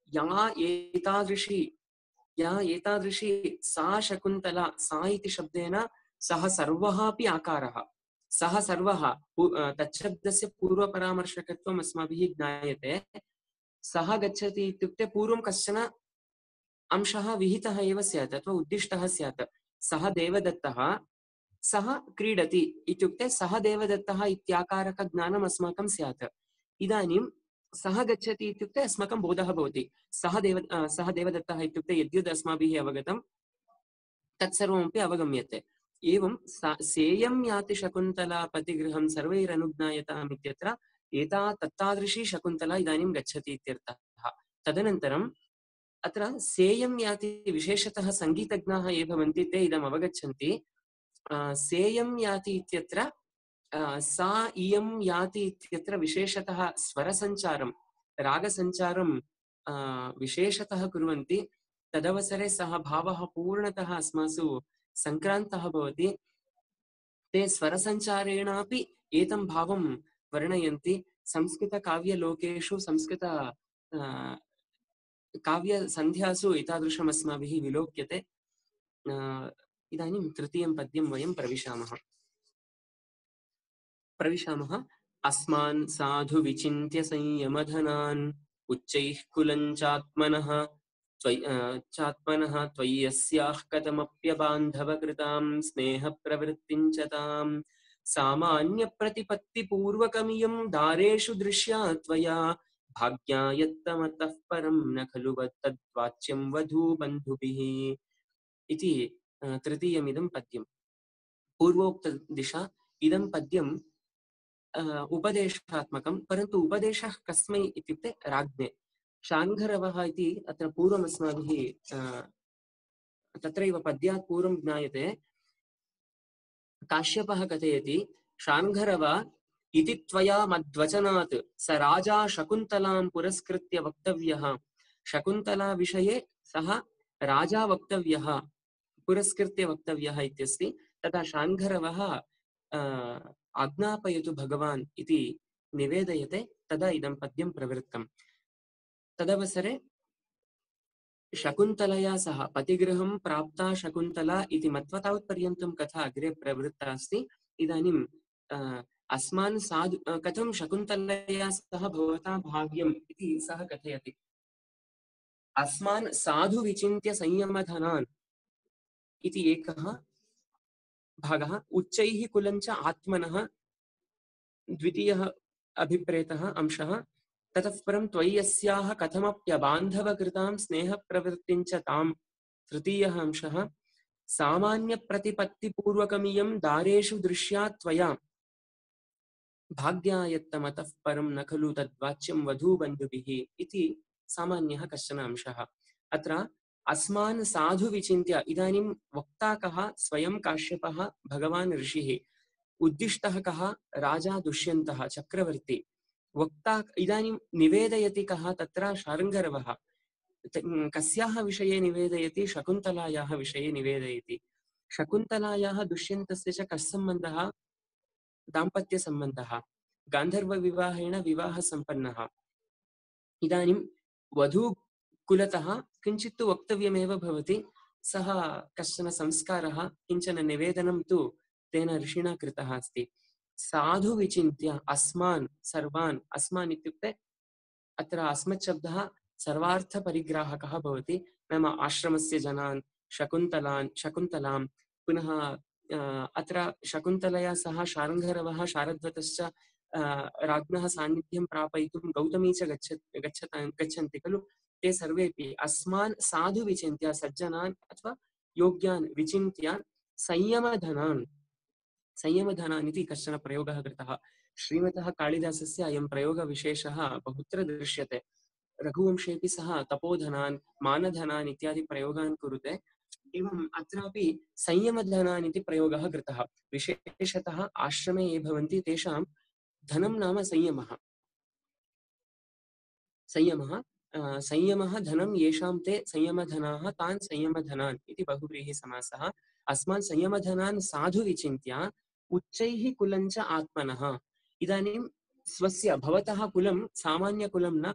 या एतादृशी सा शकुन्तला सा इति शब्देन सः सर्वः अपि आकारः सः सर्वः तच्छब्दस्य पूर्वपरामर्शकत्वम् अस्माभिः ज्ञायते सः गच्छति इत्युक्ते पूर्वं कश्चन अंशः विहितः एव स्यात् अथवा उद्दिष्टः स्यात् सः देवदत्तः सः क्रीडति इत्युक्ते सः देवदत्तः इत्याकारकज्ञानम् अस्माकं स्यात् इदानीं सः गच्छति इत्युक्ते अस्माकं बोधः भवति सः देवदत्तः इत्युक्ते यद्यद् अस्माभिः अवगतं तत्सर्वमपि अवगम्यते एवं सेयं याति शकुन्तला पतिगृहं सर्वैरनुज्ञायताम् इत्यत्र एता तत्तादृशी शकुन्तला इदानीं गच्छति इत्यर्थः तदनन्तरम् अत्र सेयं याति विशेषतः सङ्गीतज्ञाः ये भवन्ति ते इदम् अवगच्छन्ति सेयं याति इत्यत्र सा इयं याति इत्यत्र विशेषतः स्वरसञ्चारं रागसञ्चारं विशेषतः कुर्वन्ति तदवसरे सः भावः पूर्णतः अस्मासु सङ्क्रान्तः भवति ते स्वरसञ्चारेणापि एतं भावं वर्णयन्ति संस्कृतकाव्यलोकेषु संस्कृत काव्यसन्ध्यासु एतादृशम् अस्माभिः विलोक्यते इदानीं तृतीयं पद्यं वयं प्रविशामः अस्मान् साधु विचिन्त्य संयमधनान् उच्चैः कुलञ्चात्मनः त्वय्यस्याः कथमप्यबान्धवकृतां स्नेहप्रवृत्तिं च तां सामान्यप्रतिपत्तिपूर्वकमियं दारेषु दृश्या त्वया भाग्यायत्तमतः परं न खलु तद्वाच्यं वधूबन्धुभिः इति तृतीयमिदं पद्यं पूर्वोक्तदिशा इदं पद्यं उपदेशात्मकं परन्तु उपदेशः कस्मै इत्युक्ते राज्ञे शाङ्घरवः इति अत्र पूर्वमस्माभिः तत्रैव पद्यात् पूर्वं ज्ञायते काश्यपः कथयति शाङ्घरव इति त्वया मद्वचनात् स राजा शकुन्तलां पुरस्कृत्य वक्तव्यः शकुन्तला विषये सः राजा वक्तव्यः पुरस्कृत्य वक्तव्यः इत्यस्ति तथा शाङ्घरवः आज्ञापयतु भगवान् इति निवेदयते तदा इदं पद्यं प्रवृत्तम् तदवसरे शकुन्तलया सह पतिगृहं प्राप्ता शकुन्तला इति मत्वा तावत्पर्यन्तं कथा अग्रे प्रवृत्ता अस्ति इदानीं अस्मान् साधु कथं शकुन्तलया सह भवता भाव्यम् इति सः कथयति अस्मान् साधु विचिन्त्य संयमधनान् इति एकः भागः उच्चैः कुलञ्च आत्मनः द्वितीयः अभिप्रेतः अंशः ततः परं त्वय्यस्याः कथमप्यबान्धवकृतां स्नेहप्रवृत्तिं च तां तृतीयः अंशः सामान्यप्रतिपत्तिपूर्वकमियं दारेषु दृश्या त्वया भाग्यायत्तमतः परं न खलु तद्वाच्यं वधूबन्धुभिः इति सामान्यः कश्चन अंशः अत्र अस्मान् साधु विचिन्त्य इदानीं वक्ता कः स्वयं काश्यपः भगवान् ऋषिः उद्दिष्टः कः राजा दुष्यन्तः चक्रवर्ती वक्ता इदानीं निवेदयति कः तत्र शार्ङ्गरवः कस्याः विषये निवेदयति शकुन्तलायाः विषये निवेदयति शकुन्तलायाः दुष्यन्तस्य च कः सम्बन्धः दाम्पत्यसम्बन्धः गान्धर्वविवाहेन विवाहसम्पन्नः इदानीं वधूकुलतः किञ्चित् वक्तव्यमेव भवति सः कश्चन संस्कारः किञ्चन निवेदनं तु तेन ऋषिणा कृतः अस्ति साधु विचिन्त्य अस्मान् सर्वान् अस्मान् इत्युक्ते अत्र अस्मत् शब्दः सर्वार्थपरिग्राहकः भवति नाम आश्रमस्य जनान् शकुन्तलां पुनः अत्र शकुन्तलया सह शार्ङ्गरवः शारद्वतश्च राज्ञः सान्निध्यं प्रापयितुं गौतमी च गच्छन्ति खलु ते सर्वेपि अस्मान् साधु विचिन्त्य सज्जनान् अथवा योग्यान् विचिन्त्य संयमधनान् इति कश्चन प्रयोगः कृतः श्रीमतः कालिदासस्य अयं प्रयोगविशेषः बहुत्र दृश्यते रघुवंशेऽपि सः तपोधनान् मानधनान् इत्यादि प्रयोगान् कुरुते एवम् अत्रापि संयमधनान् इति प्रयोगः कृतः विशेषतः आश्रमे ये भवन्ति तेषां धनं नाम संयमः धनं येषां ते संयमधनाः तान् संयमधनान् इति बहुव्रीहिसमासः अस्मान् संयमधनान् साधु विचिन्त्य उच्चैः कुलञ्च आत्मनः इदानीं स्वस्य भवतः कुलं सामान्यकुलं न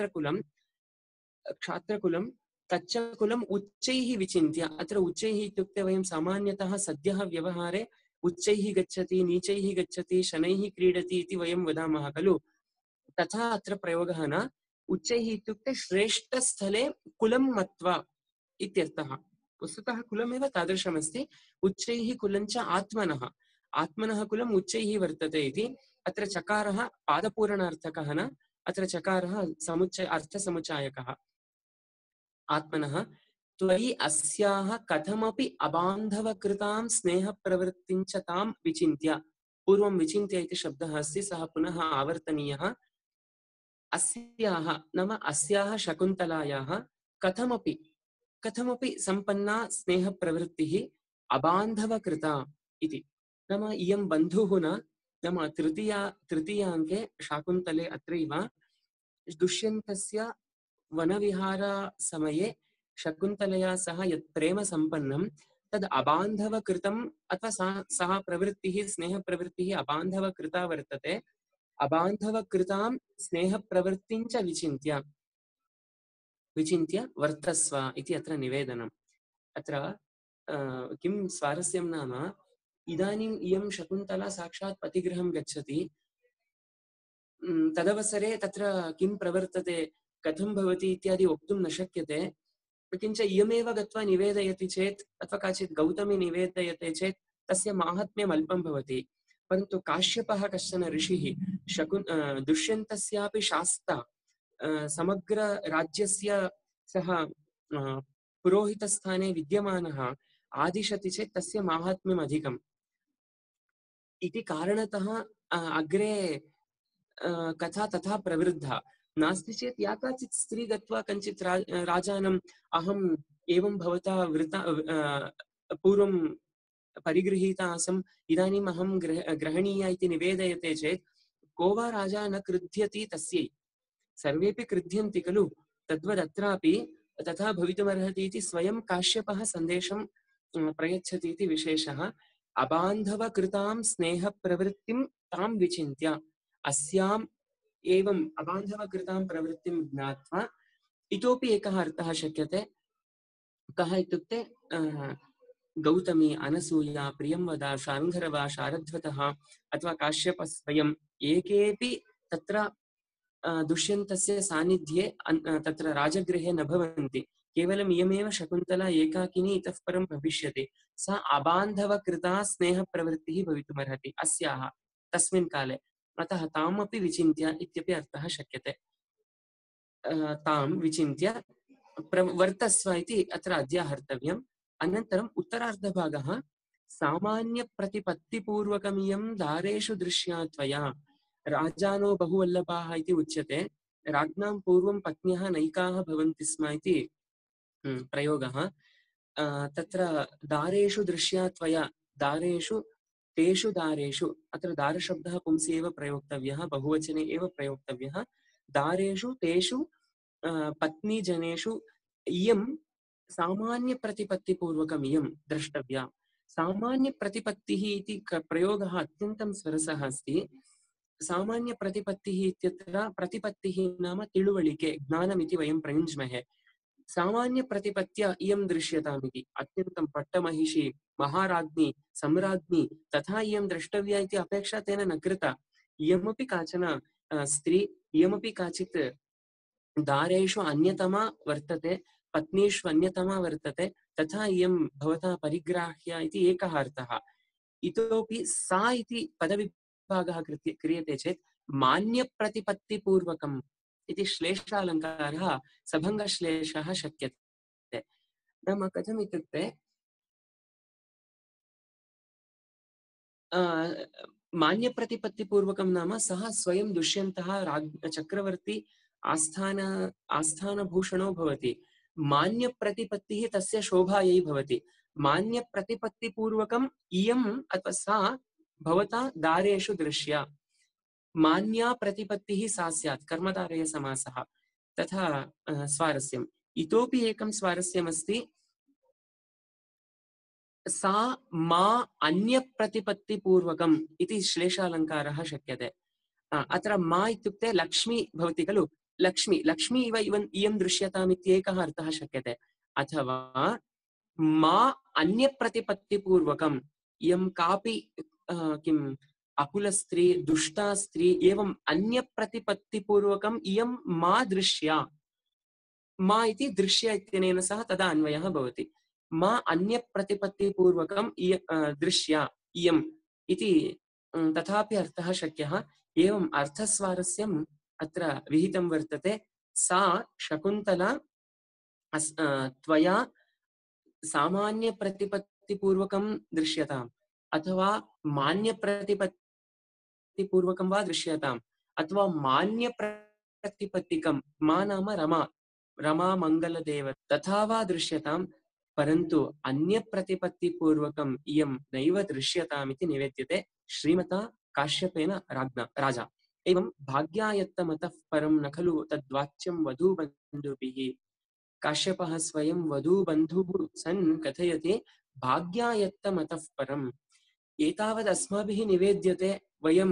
क्षात्रकुलं तच्च कुलम् उच्चैः विचिन्त्य, अत्र उच्चैः इत्युक्ते वयं सामान्यतः सद्यः व्यवहारे उच्चैः गच्छति, नीचैः गच्छति, शनैः क्रीडति इति वयं वदामः खलु, तथा अत्र प्रयोगः न। उच्चैः इत्युक्ते श्रेष्ठस्थले कुलं मत्वा इत्यर्थः। वस्तुतः कुलमेव तादृशमस्ति। उच्चैः कुलञ्च आत्मनः कुलम् उच्चैः वर्तते इति। अत्र चकारः पादपूरणार्थकः न, अत्र चकारः अर्थसमुच्चायकः। आत्मनः त्वयि अस्याः कथमपि अबान्धवकृतां स्नेहप्रवृत्तिं च तां विचिन्त्य, पूर्वं विचिन्त्य इति शब्दः अस्ति, सः पुनः आवर्तनीयः। अस्याः नाम अस्याः शकुन्तलायाः कथमपि सम्पन्ना स्नेहप्रवृत्तिः अबान्धवकृता इति। नाम इयं बन्धुः न, नाम तृतीयाङ्के शाकुन्तले अत्रैव दुष्यन्तस्य वनविहारसमये शकुन्तलया सह यत् प्रेम सम्पन्नं तद् अबान्धवकृतम् अथवा सः प्रवृत्तिः स्नेहप्रवृत्तिः अबान्धवकृता वर्तते। अबान्धवकृतां स्नेहप्रवृत्तिं च विचिन्त्य वर्तस्व इति अत्र निवेदनम्। अत्र किं स्वारस्यं नाम, इदानीम् इयं शकुन्तला साक्षात् पतिगृहं गच्छति, तदवसरे तत्र किं प्रवर्तते, कथं भवति इत्यादि वक्तुं न शक्यते। किञ्च इयमेव गत्वा निवेदयति चेत् अथवा काचित् गौतमी निवेदयते चेत् तस्य माहात्म्यम् अल्पं भवति। परन्तु काश्यपः कश्चन ऋषिः दुष्यन्तस्यापि शास्ता समग्र राज्यस्य सः पुरोहितस्थाने विद्यमानः आदिशति चेत् तस्य माहात्म्यम् अधिकम् इति कारणतः अग्रे कथा तथा प्रवृद्धा। नास्ति चेत् या काचित् स्त्री गत्वा कञ्चित् राजानम् अहम् एवं भवता पूर्वं परिगृहीता आसम्, इदानीम् अहं ग्रहणीया इति निवेदयते चेत् को वा राजा न क्रुध्यति तस्यै। सर्वेपि क्रुध्यन्ति खलु, तद्वदत्रापि तथा भवितुमर्हति इति स्वयं काश्यपः सन्देशं प्रयच्छति इति विशेषः। अबान्धवकृतां स्नेहप्रवृत्तिं तां विचिन्त्य, अस्याम् एवम् अबान्धवकृतां प्रवृत्तिं ज्ञात्वा इतोपि एकः अर्थः शक्यते। कः इत्युक्ते गौतमी, अनसूया, प्रियंवदा, शार्ङ्गरवा, शारध्वतः अथवा काश्यपस्वयं एकेपि तत्र दुष्यन्तस्य सान्निध्ये तत्र राजगृहे न भवन्ति। केवलम् इयमेव शकुन्तला एकाकिनी इतः परं भविष्यति। सा अबान्धवकृता स्नेहप्रवृत्तिः भवितुमर्हति अस्याः तस्मिन् काले। अतः तामपि विचिन्त्य इत्यपि अर्थः शक्यते। तां विचिन्त्य वर्तस्व इति अत्र अध्याहर्तव्यम्। अनन्तरम् उत्तरार्धभागः सामान्यप्रतिपत्तिपूर्वकमियं दारेषु दृश्या त्वया राजानो बहुवल्लभाः इति उच्यते। राज्ञां पूर्वं पत्न्यः नैकाः भवन्ति स्म इति प्रयोगः। तत्र दारेषु दृश्या त्वया, दारेषु तेषु दारेषु, अत्र दारशब्दः पुंसि एव प्रयोक्तव्यः, बहुवचने एव प्रयोक्तव्यः। दारेषु तेषु पत्नीजनेषु इयं सामान्यप्रतिपत्तिपूर्वकम् इयं द्रष्टव्या। सामान्यप्रतिपत्तिः इति प्रयोगः अत्यन्तं सरसः अस्ति। सामान्यप्रतिपत्तिः इत्यत्र प्रतिपत्तिः नाम तिಳುವಳಿಕೆ, ज्ञानमिति वयं प्रयुञ्ज्महे। सामान्यप्रतिपत्त्या इयं दृश्यतामिति, अत्यन्तं पट्टमहिषी, महाराज्ञी, सम्राज्ञी तथा इयं द्रष्टव्या इति अपेक्षा तेन न कृता। इयमपि काचन स्त्री, इयमपि काचित् दारेषु अन्यतमा वर्तते, पत्नीषु अन्यतमा वर्तते, तथा इयं भवता परिग्राह्या इति एकः अर्थः। इतोपि सा इति पदविभागः क्रियते चेत् मान्यप्रतिपत्तिपूर्वकम् इति श्लेषालङ्कारः, सभङ्गश्लेषः शक्यते। नाम कथम् इत्युक्ते मान्यप्रतिपत्तिपूर्वकं नाम सः स्वयं दुष्यन्तः चक्रवर्ती आस्थानभूषणो भवति। मान्यप्रतिपत्तिः तस्य शोभायै भवति। मान्यप्रतिपत्तिपूर्वकम् इयम् अथवा सा भवता दारेषु दृश्या। मान्या प्रतिपत्तिः सा स्यात्, कर्मधारयसमासः। तथा स्वारस्यम्। इतोपि एकं स्वारस्यमस्ति, सा मा अन्यप्रतिपत्तिपूर्वकम् इति श्लेषालङ्कारः शक्यते। अत्र मा इत्युक्ते लक्ष्मी भवति खलु, लक्ष्मी लक्ष्मी इव इयं दृश्यताम् इत्येकः अर्थः शक्यते। अथवा मा अन्यप्रतिपत्तिपूर्वकम् इयं कापि किम् अकुलस्त्री दुष्टा स्त्री एवम् अन्यप्रतिपत्तिपूर्वकम् इयं मा दृश्या, मा इति दृश्य इत्यनेन सह तदा अन्वयः भवति। मा अन्यप्रतिपत्तिपूर्वकम् दृश्या इयम् इति तथापि अर्थः शक्यः। एवम् अर्थस्वारस्यम् अत्र विहितं वर्तते। सा शकुन्तला त्वया सामान्यप्रतिपत्तिपूर्वकं दृश्यताम् अथवा मान्यप्रतिपत्तिपूर्वकं वा दृश्यताम् अथवा मान्यप्रतिपत्तिकं, मा नाम रमा, रमा मङ्गलदेव, तथा वा दृश्यताम्, परन्तु अन्यप्रतिपत्तिपूर्वकम् इयं नैव दृश्यताम् इति निवेद्यते श्रीमता काश्यपेन राजा। एवं भाग्यायत्तमतः परं न खलु तद्वाच्यं वधूबन्धुभिः। काश्यपः स्वयं वधूबन्धुः सन् कथयति भाग्यायत्तमतः परम्। एतावद् अस्माभिः निवेद्यते, वयं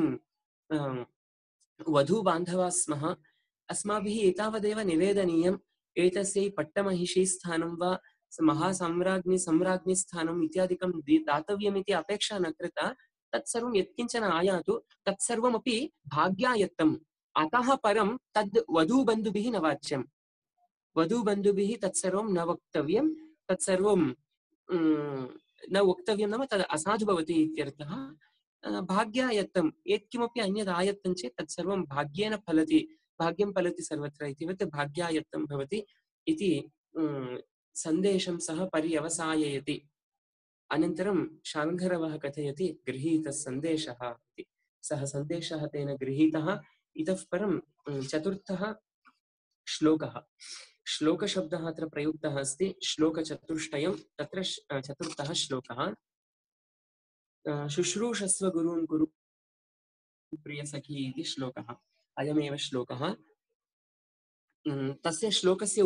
वधूबान्धवाः स्मः, अस्माभिः एतावदेव निवेदनीयम्। एतस्यै पट्टमहिषी स्थानं वा महासाम्राज्ञी सम्राज्ञी स्थानम् इत्यादिकं दातव्यमिति अपेक्षा न कृता। तत्सर्वं यत्किञ्चन आयातु तत्सर्वमपि भाग्यायत्तम्। अतः परं तद् वधूबन्धुभिः न वाच्यम्। वधूबन्धुभिः तत्सर्वं न वक्तव्यं, तत्सर्वं न वक्तव्यं नाम तद् असाधु भवति इत्यर्थः। भाग्यायत्तं यत्किमपि अन्यद् आयत्तं चेत् तत्सर्वं भाग्येन फलति, भाग्यं फलति सर्वत्र इतिवत् भाग्यायत्तं भवति इति सन्देशं सः पर्यवसाययति। अनन्तरं शार्ङ्गरवः कथयति गृहीतः सन्देशः इति। सः सन्देशः तेन गृहीतः। इतः परं चतुर्थः श्लोकः, श्लोकशब्दः अत्र प्रयुक्तः अस्ति। श्लोकचतुष्टयं, तत्र चतुर्थः श्लोकः। शुश्रूषस्व गुरून् कुरु प्रियसखी इति श्लोकः। अयमेव श्लोकः। तस्य श्लोकस्य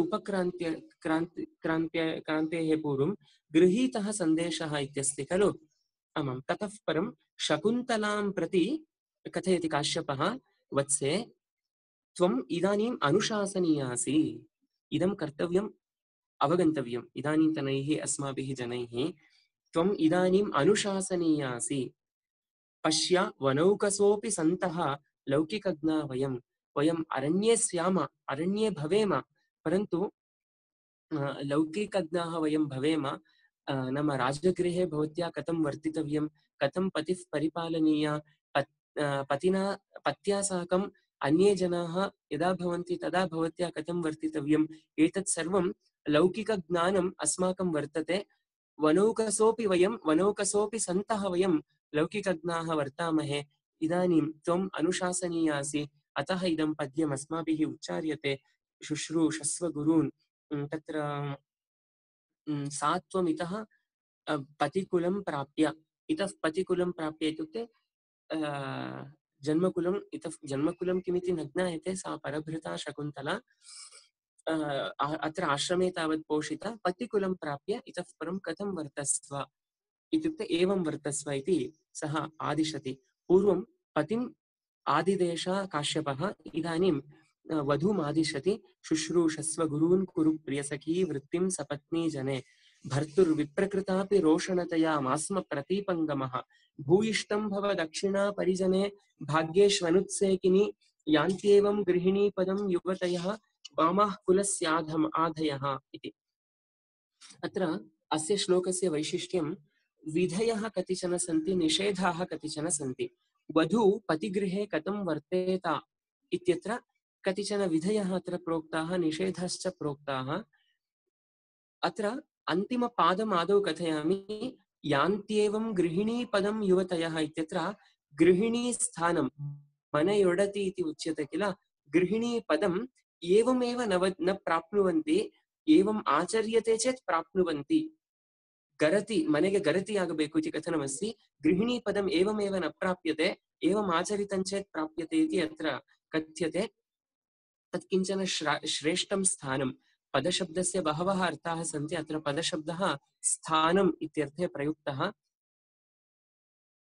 क्रान्तेः पूर्वं गृहीतः सन्देशः इत्यस्ति खलु। आमां, ततः परं शकुन्तलां प्रति कथयति काश्यपः, वत्से त्वम् इदानीम् अनुशासनीयासि, इदं कर्तव्यम् अवगन्तव्यम् इदानीन्तनैः अस्माभिः जनैः। त्वम् इदानीम् अनुशासनीयासि। पश्य वनौकसोऽपि सन्तः लौकिकज्ञा वयम् अरण्ये स्याम, अरण्ये भवेम, परन्तु लौकिकज्ञाः वयं भवेम। नाम राजगृहे भवत्या कथं वर्तितव्यं, कथं पतिः परिपालनीया, पत्या साकं अन्ये जनाः यदा भवन्ति तदा भवत्या कथं वर्तितव्यम्, एतत् सर्वं लौकिकज्ञानम् अस्माकं वर्तते। वनौकसोऽपि सन्तः वयं लौकिकज्ञाः वर्तामहे। इदानीं त्वम् अनुशासनीयासि, अतः इदं पद्यम् अस्माभिः उच्चार्यते। शुश्रूषस्व गुरून्, तत्र सा त्वमितः पतिकुलं प्राप्य, इतः पतिकुलं प्राप्य इत्युक्ते जन्मकुलम्, इतः जन्मकुलं किमिति न ज्ञायते। सा परभृता शकुन्तला अत्र आश्रमे तावत् पोषिता, पतिकुलं प्राप्य इतः परं कथं वर्तस्व इत्युक्ते एवं वर्तस्व इति सः आदिशति। पूर्वं पतिम् आदिदेश काश्यपः, इदानीं वधूम् आदिशति। शुश्रूषस्व गुरून् कुरु प्रियसखी वृत्तिं सपत्नी जने, भर्तुर्विप्रकृतापि रोषणतया मास्म प्रतीपङ्गमः, भूयिष्ठं भव दक्षिणा परिजने भाग्येष्वनुत्सेकिनी, यान्त्येवं गृहिणी पदं युवतयः वामः कुलस्याधम आधयः इति। अत्र अस्य श्लोकस्य वैशिष्ट्यं विधयः कतिचन सन्ति, निषेधाः कतिचन सन्ति। वधू पतिगृहे कथं वर्तेत इत्यत्र कतिचन विधयः अत्र प्रोक्ताः, निषेधश्च प्रोक्ताः। अत्र अन्तिमपादम् आदौ कथयामि। यान्त्येवं गृहिणीपदं युवतयः इत्यत्र गृहिणीस्थानं मनयोडति इति उच्यते किल, गृहिणीपदम् एवमेव न प्राप्नुवन्ति, एवम् आचर्यते चेत् प्राप्नुवन्ति। गरति, मनेगे गरति ಆಗಬೇಕು इति कथनमस्ति। गृहिणीपदम् एवमेव न प्राप्यते, एवम् आचरितं चेत् प्राप्यते इति अत्र कथ्यते। तत् किञ्चन श्रेष्ठं स्थानं। पदशब्दस्य बहवः अर्थाः सन्ति, अत्र पदशब्दः स्थानम् इत्यर्थे प्रयुक्तः।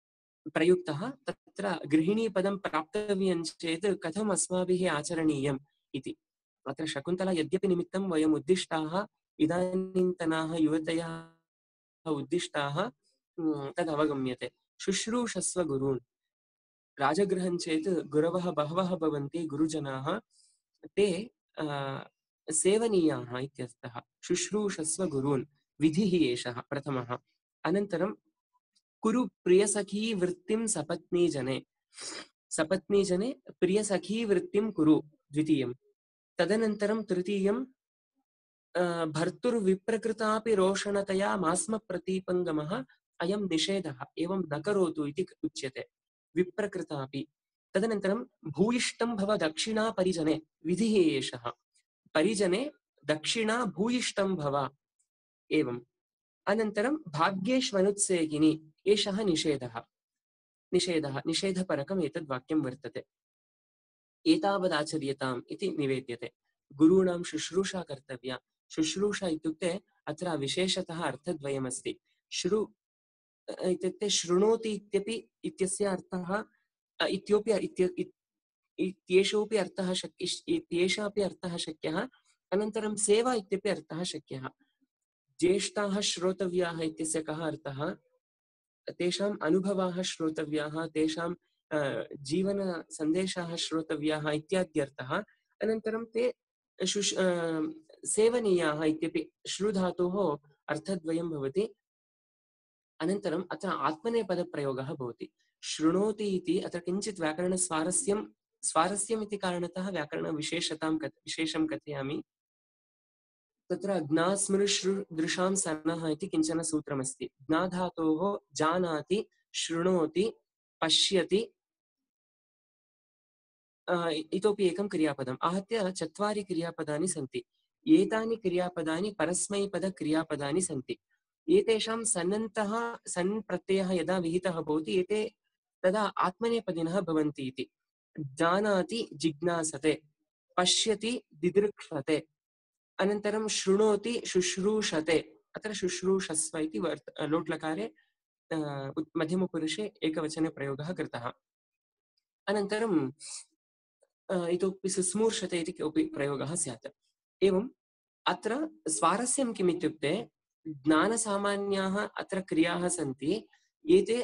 प्रयुक्तः तत्र गृहिणीपदं प्राप्तव्यं चेत् कथम् अस्माभिः आचरणीयम् इति। अत्र शकुन्तला यद्यपि निमित्तं वयम् उद्दिष्टाः, इदानीन्तनाः युवतयः उद्दिष्टाः, तदवगम्यते। शुश्रूषस्व गुरून्। राजगृहं चेत् गुरवः बहवः भवन्ति, गुरुजनाः, ते सेवनीयाः इत्यर्थः। शुश्रूषस्व गुरून् विधिः एषः प्रथमः। अनन्तरं कुरु प्रियसखी वृत्तिं सपत्नीजने। सपत्नीजने प्रियसखी वृत्तिं कुरु द्वितीयं। तदनन्तरं तृतीयं भर्तुर्विप्रकृतापि रोषणतया मास्म प्रतीपङ्गमः अयं निषेधः, एवं न करोतु इति उच्यते। विप्रकृतापि। तदनन्तरं भूयिष्ठं भव दक्षिणा परिजने, विधिः एषः। परिजने दक्षिणा भूयिष्ठं भव एवम्। अनन्तरं भाग्येष्वनुत्सेकिनी, एषः निषेधः। निषेधपरकम् एतद् वाक्यं वर्तते। एतावदाचर्यताम् इति निवेद्यते। गुरूणां शुश्रूषा कर्तव्या। शुश्रूषा इत्युक्ते अत्र विशेषतः अर्थद्वयमस्ति। इत्युक्ते शृणोति इत्यपि इत्यस्य अर्थः इत्येषोऽपि अर्थः इत्येषापि अर्थः शक्यः। अनन्तरं सेवा इत्यपि अर्थः शक्यः। ज्येष्ठाः श्रोतव्याः इत्यस्य कः अर्थः? तेषाम् अनुभवाः श्रोतव्याः, तेषां जीवनसन्देशाः श्रोतव्याः इत्याद्यर्थः। अनन्तरं ते सेवनीयाः इत्यपि श्रुधातोः अर्थद्वयं भवति। अनन्तरम् अत्र आत्मनेपदप्रयोगः भवति। शृणोति इति अत्र किञ्चित् स्वारस्यम् इति कारणतः विशेषं कथयामि। तत्र ज्ञास्मृशृदृशां सनः इति किञ्चन सूत्रमस्ति। ज्ञाधातोः जानाति, शृणोति, पश्यति, इतोपि एकं क्रियापदम् आहत्य 4 क्रियापदानि सन्ति। एतानि क्रियापदानि परस्मैपदक्रियापदानि सन्ति। एतेषां सन्नन्तः सन् प्रत्ययः यदा विहितः भवति एते तदा आत्मनेपदिनः भवन्ति इति। जानाति जिज्ञासते, पश्यति दिदृक्षते, अनन्तरं शृणोति शुश्रूषते। अत्र शुश्रूषस्व इति लोट्लकारे मध्यमपुरुषे एकवचने प्रयोगः कृतः। अनन्तरं इतोपि सुस्मूर्षते इति कोऽपि प्रयोगः स्यात्। एवम् अत्र स्वारस्यं किम् इत्युक्ते ज्ञानसामान्याः अत्र क्रियाः सन्ति। एते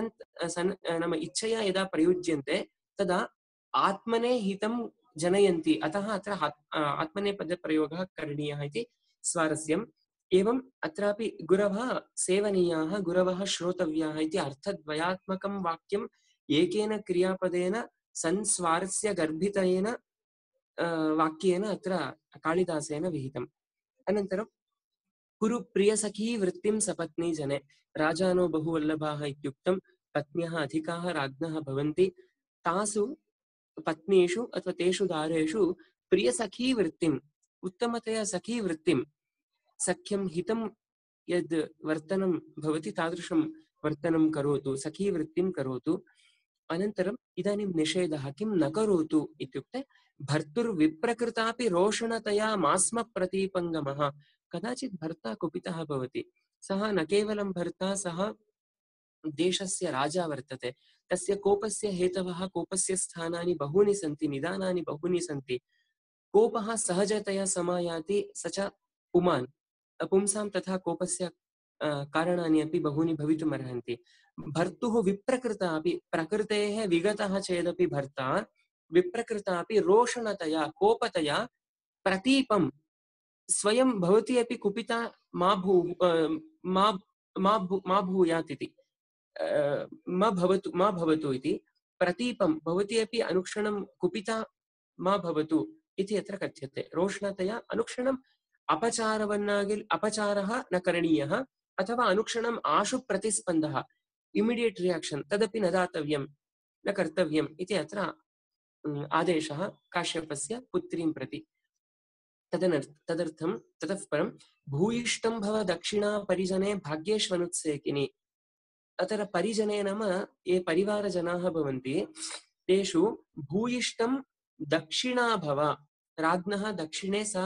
नाम इच्छया यदा प्रयुज्यन्ते तदा आत्मने हितं जनयन्ति, अतः अत्र आत्मनेपदप्रयोगः करणीयः इति स्वारस्यम्। एवम् अत्रापि गुरवः सेवनीयाः, गुरवः श्रोतव्याः इति अर्थद्वयात्मकं वाक्यम् एकेन क्रियापदेन संस्वारस्य गर्भितेन वाक्येन अत्र कालिदासेन विहितम्। अनन्तरं कुरु प्रियसखी वृत्तिं सपत्नी जने। राजानो बहुवल्लभाः इत्युक्तं पत्न्यः अधिकाः राज्ञः भवन्ति। तासु पत्नीषु अथवा तेषु दारेषु प्रियसखी वृत्तिम्, उत्तमतया सखी वृत्तिं, सख्यं हितं यद् वर्तनं भवति तादृशं वर्तनं करोतु, सखी वृत्तिं करोतु। अनन्तरम् इदानीं निषेधः किं न करोतु इत्युक्ते भर्तुर्विप्रकृतापि रोषणतया मास्म प्रतीपङ्गमः। कदाचित् भर्ता कुपितः भवति। सः न केवलं भर्ता, सः देशस्य राजा वर्तते। तस्य कोपस्य हेतवः, कोपस्य स्थानानि बहूनि सन्ति, निदानानि बहूनि सन्ति। कोपः सहजतया समायाति, स च पुमान्। पुंसां तथा कोपस्य कारणानि अपि बहूनि भवितुमर्हन्ति। भर्तुः विप्रकृतापि, प्रकृतेः विगतः चेदपि भर्ता विप्रकृतापि रोषणतया, कोपतया प्रतीपं, स्वयं भवती अपि कुपिता मा भूयात् इति, मा भवतु इति। प्रतीपं, भवती अपि अनुक्षणं कुपिता मा भवतु इति अत्र कथ्यते। रोषणतया अनुक्षणम् अपचारः न करणीयः, अथवा अनुक्षणम् आशु प्रतिस्पन्दः, इमिडियेट् रियाक्षन्, तदपि न दातव्यं, न कर्तव्यम् इति अत्र आदेशः काश्यपस्य पुत्रीं प्रति। तदर्थं ततः परं भूयिष्ठं भव दक्षिणा परिजने भाग्येष्वनुत्सेकिनी। अत्र परिजने नाम ये परिवारजनाः भवन्ति, तेषु भूयिष्ठं दक्षिणा भव। राज्ञः दक्षिणे सा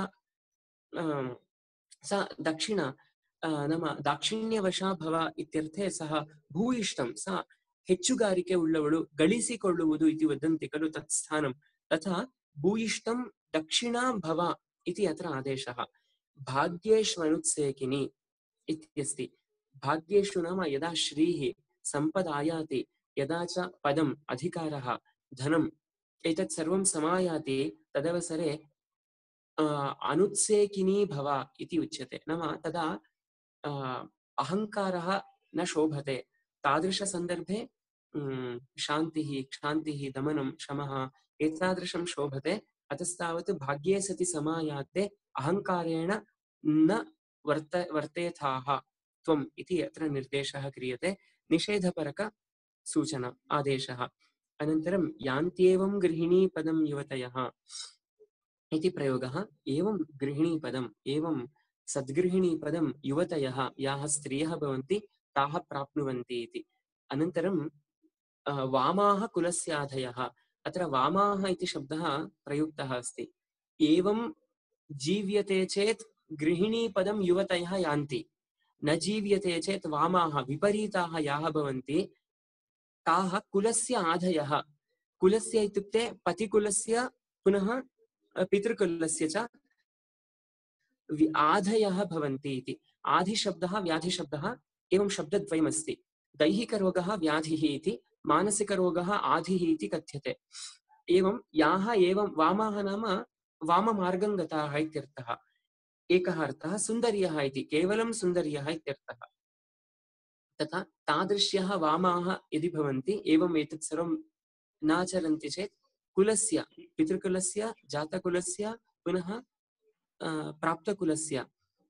दक्षिणा नाम दाक्षिण्यवशा भव इत्यर्थे सः भूयिष्ठं, सा ಹೆಚ್ಚುಗಾರಿಕೆ ಉಳ್ಳವಳು, ಗಳಿಸಿಕೊಳ್ಳುವುದು ಇತಿ ವದಂತಿ ಖಲು ತತ್ ಸ್ಥಾನಂ ತಥಾ ಭೂಯಿಷ್ಠಂ ದಕ್ಷಿಣಾ ಭವ इति अत्र आदेशः। भाग्येष्वनुत्सेकिनी इत्यस्ति। भाग्येषु नाम यदा श्रीः सम्पदायाति, यदा च पदम् अधिकारः धनम् एतत् सर्वं समायाति तदवसरे अनुत्सेकिनी भव इति उच्यते। नाम तदा अहङ्कारः न शोभते। तादृशसन्दर्भे शान्तिः, क्षान्तिः, दमनं, शमः एतादृशं शोभते। अतस्तावत् भाग्ये सति समायाते अहङ्कारेण न वर्तेथाः त्वम् इति अत्र निर्देशः क्रियते। निषेधपरक सूचना आदेशः। अनन्तरं यान्त्येवं गृहिणीपदं युवतयः इति प्रयोगः। एवं गृहिणीपदम्, एवं सद्गृहिणीपदं युवतयः याः स्त्रियः भवन्ति ताः प्राप्नुवन्ति इति। अनन्तरं वामाः कुलस्याधयः, अत्र वामाः इति शब्दः प्रयुक्तः अस्ति। एवं जीव्यते चेत् गृहिणीपदं युवतयः यान्ति, न जीव्यते चेत् वामाः विपरीताः याः भवन्ति ताः कुलस्य आधयः। कुलस्य इत्युक्ते पतिकुलस्य पुनः पितृकुलस्य च आधयः भवन्ति इति। आधिशब्दः व्याधिशब्दः एवं शब्दद्वयमस्ति। दैहिकरोगः व्याधिः इति, मानसिकरोगः आधिः इति कथ्यते। एवं याः एवं वामाः नाम वाममार्गं गताः इत्यर्थः। एकः अर्थः सुन्दर्यः इति, केवलं सुन्दर्यः इत्यर्थः। तथा तादृश्यः वामाः यदि भवन्ति, एवम् एतत् सर्वं नाचरन्ति चेत् कुलस्य, पितृकुलस्य, जातकुलस्य पुनः प्राप्तकुलस्य,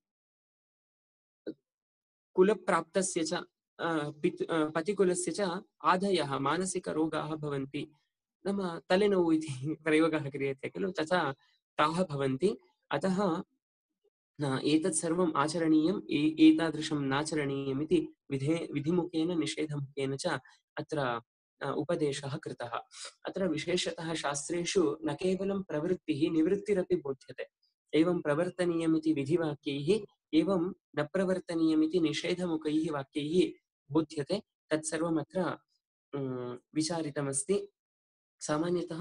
कुलप्राप्तस्य च पतिकुलस्य च आधयः मानसिकरोगाः भवन्ति। नाम तलेनोವು इति प्रयोगः क्रियते खलु, तथा ताः भवन्ति। अतः एतत् सर्वम् आचरणीयम्, एतादृशं नाचरणीयम् इति विधिमुखेन निषेधमुखेन च अत्र उपदेशः कृतः। अत्र विशेषतः शास्त्रेषु न केवलं प्रवृत्तिः निवृत्तिरपि बोध्यते। एवं प्रवर्तनीयमिति विधिवाक्यैः, एवं न प्रवर्तनीयमिति निषेधमुखैः वाक्यैः बोध्यते। तत्सर्वम् अत्र विचारितमस्ति। सामान्यतः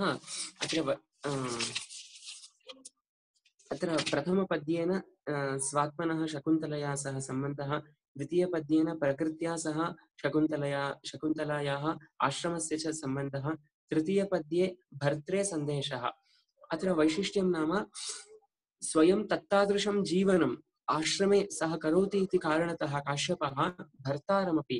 अत्र प्रथमपद्येन स्वात्मनः शकुन्तलया सह सम्बन्धः, द्वितीयपद्येन प्रकृत्या सह शकुन्तलायाः आश्रमस्य च सम्बन्धः, तृतीयपद्ये भर्त्रे सन्देशः। अत्र वैशिष्ट्यं नाम स्वयं तत्तादृशं जीवनम् आश्रमे सः करोति इति कारणतः काश्यपः भर्तारमपि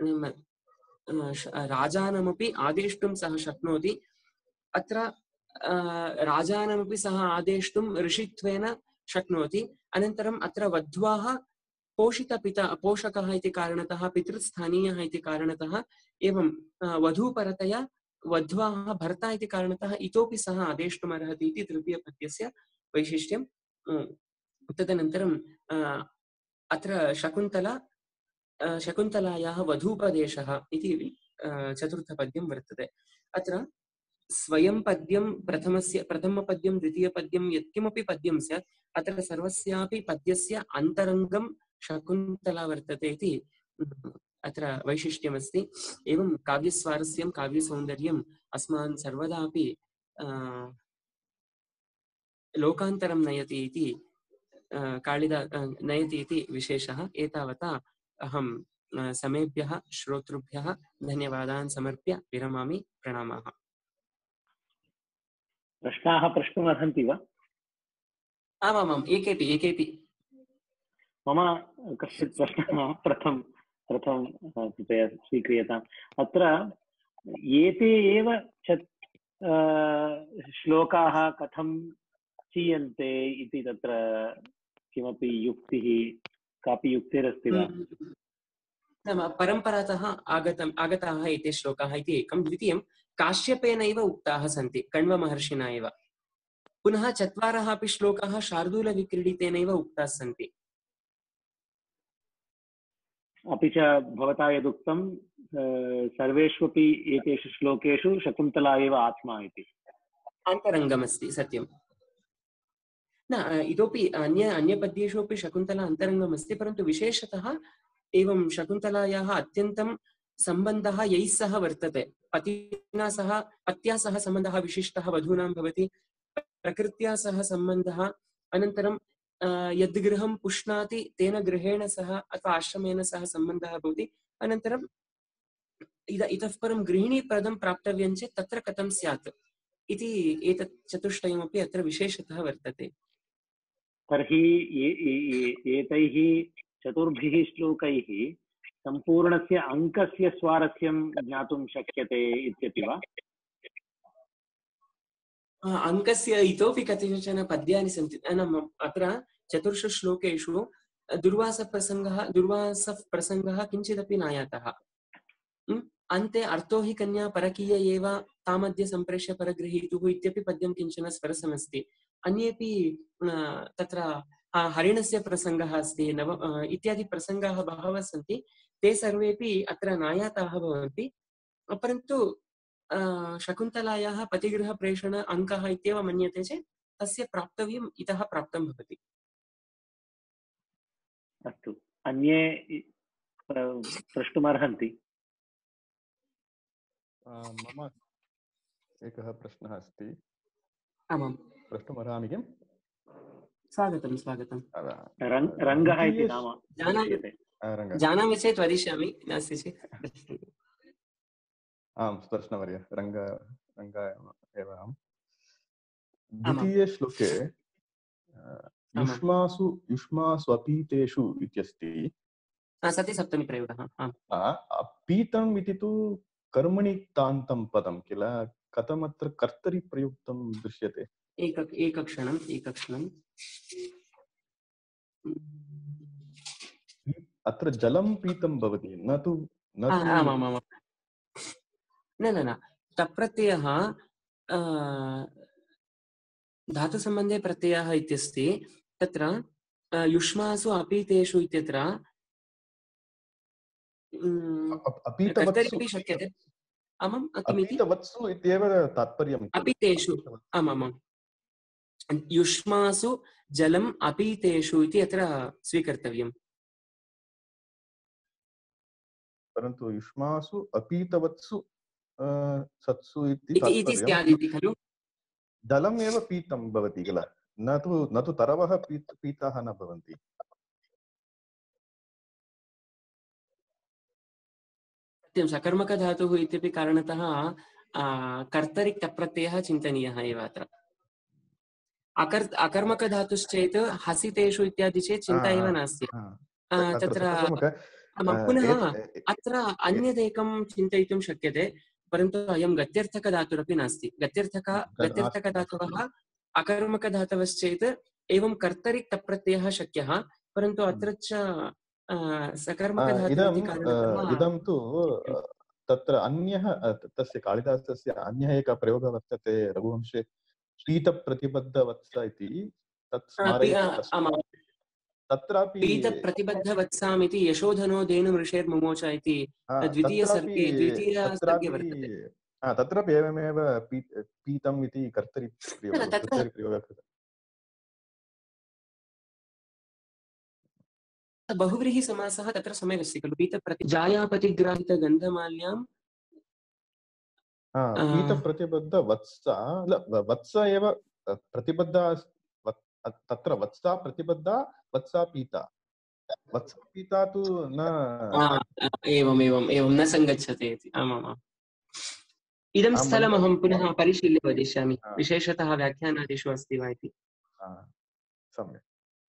राजानमपि आदेष्टुं सः शक्नोति। अत्र राजानमपि सः आदेष्टुं ऋषित्वेन शक्नोति। अनन्तरम् अत्र वध्वाः पोषकः इति कारणतः, पितृस्थानीयः इति कारणतः, एवं वधूपरतया वध्वाः भर्ता इति कारणतः इतोपि सः आदेष्टुमर्हति इति तृतीयपद्यस्य वैशिष्ट्यं। तदनन्तरं अत्र शकुन्तलायाः वधूपदेशः इति चतुर्थपद्यं वर्तते। अत्र स्वयं पद्यं प्रथमपद्यं द्वितीयपद्यं यत्किमपि पद्यं स्यात्, अत्र सर्वस्यापि पद्यस्य अन्तरङ्गं शकुन्तला वर्तते इति अत्र वैशिष्ट्यमस्ति। एवं काव्यस्वारस्यं, काव्यसौन्दर्यम् अस्मान् सर्वदापि लोकान्तरं नयति इति नयति इति विशेषः। एतावता अहं समेभ्यः श्रोतृभ्यः धन्यवादान् समर्प्य विरमामि। प्रणामाः। प्रश्नाः प्रष्टुमर्हन्ति वा? आमामाम्, एकेपि मम कश्चित् प्रश्नः प्रथम कृपया स्वीक्रियताम्। अत्र एते एव श्लोकाः कथं चीयन्ते इति तत्र किमपि युक्तिः, कापि युक्तिरस्ति वा? नाम परम्परातः आगताः एते श्लोकाः इति एकं। द्वितीयं काश्यपेनैव उक्ताः सन्ति, कण्वमहर्षिणा एव। पुनः 4 अपि श्लोकाः शार्दूलविक्रीडितेनैव उक्ताः सन्ति। अपि च भवता यदुक्तं सर्वेष्वपि एतेषु श्लोकेषु शकुन्तला एव आत्मा इति अन्तरङ्गमस्ति। सत्यं न, इतोपि अन्यपद्येषु अपि शकुन्तला अन्तरङ्गमस्ति, परन्तु विशेषतः एवं शकुन्तलायाः अत्यन्तं सम्बन्धः यैः सह वर्तते, पतिना सह पत्या सह सम्बन्धः विशिष्टः वधूनां भवति, प्रकृत्या सह सम्बन्धः, अनन्तरं यद् गृहं पुष्णाति तेन गृहेण सह अथवा आश्रमेण सह सम्बन्धः भवति, अनन्तरं इतः परं गृहिणीपदं प्राप्तव्यं चेत् तत्र कथं स्यात् इति एतत् चतुष्टयमपि अत्र विशेषतः वर्तते। तर्हि एतैः चतुर्भिः श्लोकैः सम्पूर्णस्य अङ्कस्य स्वारस्यं ज्ञातुं शक्यते इत्यपि वा? अङ्कस्य इतोपि कतिचन पद्यानि सन्ति। अत्र चतुर्षु श्लोकेषु दुर्वासप्रसङ्गः किञ्चिदपि नायातः। अन्ते अर्थो हि कन्या परकीय एव तामध्ये सम्प्रेष्य परगृहीतुः इत्यपि पद्यं किञ्चन स्परसमस्ति। अन्येपि तत्र हरिणस्य प्रसङ्गः अस्ति, इत्यादि प्रसङ्गाः बहवः सन्ति। ते सर्वेपि अत्र नायाताः भवन्ति, परन्तु शकुन्तलायाः पतिगृहप्रेषण अङ्कः इत्येव मन्यते चेत् तस्य प्राप्तव्यम् इतः प्राप्तं भवति। अस्तु, अन्ये प्रष्टुमर्हन्ति। मम एकः प्रश्नः अस्ति। आमां प्रष्टुमर्हामि किम्? स्वागतं स्वागतं। रङ्गः इति नाम जानामि चेत् वदिष्यामि, नास्ति चेत् आं प्रश्नवर्य रङ्ग एव अहं द्वितीये श्लोके युष्मासु अपीतेषु इत्यस्ति। सतिसप्तमी प्रयोगः। पीतम् इति तु कर्मणि तान्तं पदं किल, कथमत्र कर्तरि प्रयुक्तं दृश्यते? एकक्षणम् अत्र जलं पीतं भवति, न तु न तप्रत्ययः धातुसम्बन्धे प्रत्ययः इत्यस्ति। तत्र युष्मासु अपीतेषु इत्यत्र कर्तरिपि शक्यते। आमाम्, अपीतवत्सु इत्येव तात्पर्यम्। अपीतेषु, आमामां, युष्मासु जलम् अपीतेषु इति अत्र स्वीकर्तव्यम्। परन्तु युष्मासु अपीतवत्सु सत्सु इति स्यादिति खलु। जलम् एव पीतं भवति किल, न तु तरवः पीताः न भवन्ति। सत्यं, सकर्मकधातुः इत्यपि कारणतः कर्तरि तप्रत्ययः चिन्तनीयः एव अत्र। अकर्मकधातुश्चेत् हसितेषु इत्यादि चेत् चिन्ता एव नास्ति तत्र। पुनः अत्र अन्यदेकं चिन्तयितुं शक्यते, परन्तु अयं गत्यर्थकधातुरपि नास्ति। गत्यर्थकधातवः अकर्मकधातवश्चेत् एवं कर्तरि तप्रत्ययः शक्यः, परन्तु अत्र च सकर्मकधातुः इदं तु तत्र अन्यः तस्य कालिदासस्य अन्यः एकः प्रयोगः वर्तते रघुवंशे, पीतप्रतिबद्धवत्स इति। तत्रापि पीतप्रतिबद्धवत्साम् इति यशोधनो धेनुमृषेर्मुमोच इति द्वितीयसर्गे वर्तते। तत्रापि एवमेव पीतम् इति कर्तरि प्रयोगः कृतः। बहुव्रीहि समासः तत्र सम्यक् अस्ति खलु। जायापतिग्राहितगन्धमाल्यां पीतप्रतिबद्ध वत्स एव प्रतिबद्धा, तत्र वत्सा प्रतिबद्धा, वत्सा पीता। वत्सा पीता तु न एवं न सङ्गच्छते इति। आमामाम्, इदं स्थलमहं पुनः परिशील्य वदिष्यामि, विशेषतः व्याख्यानादिषु अस्ति वा इति। सम्यक्।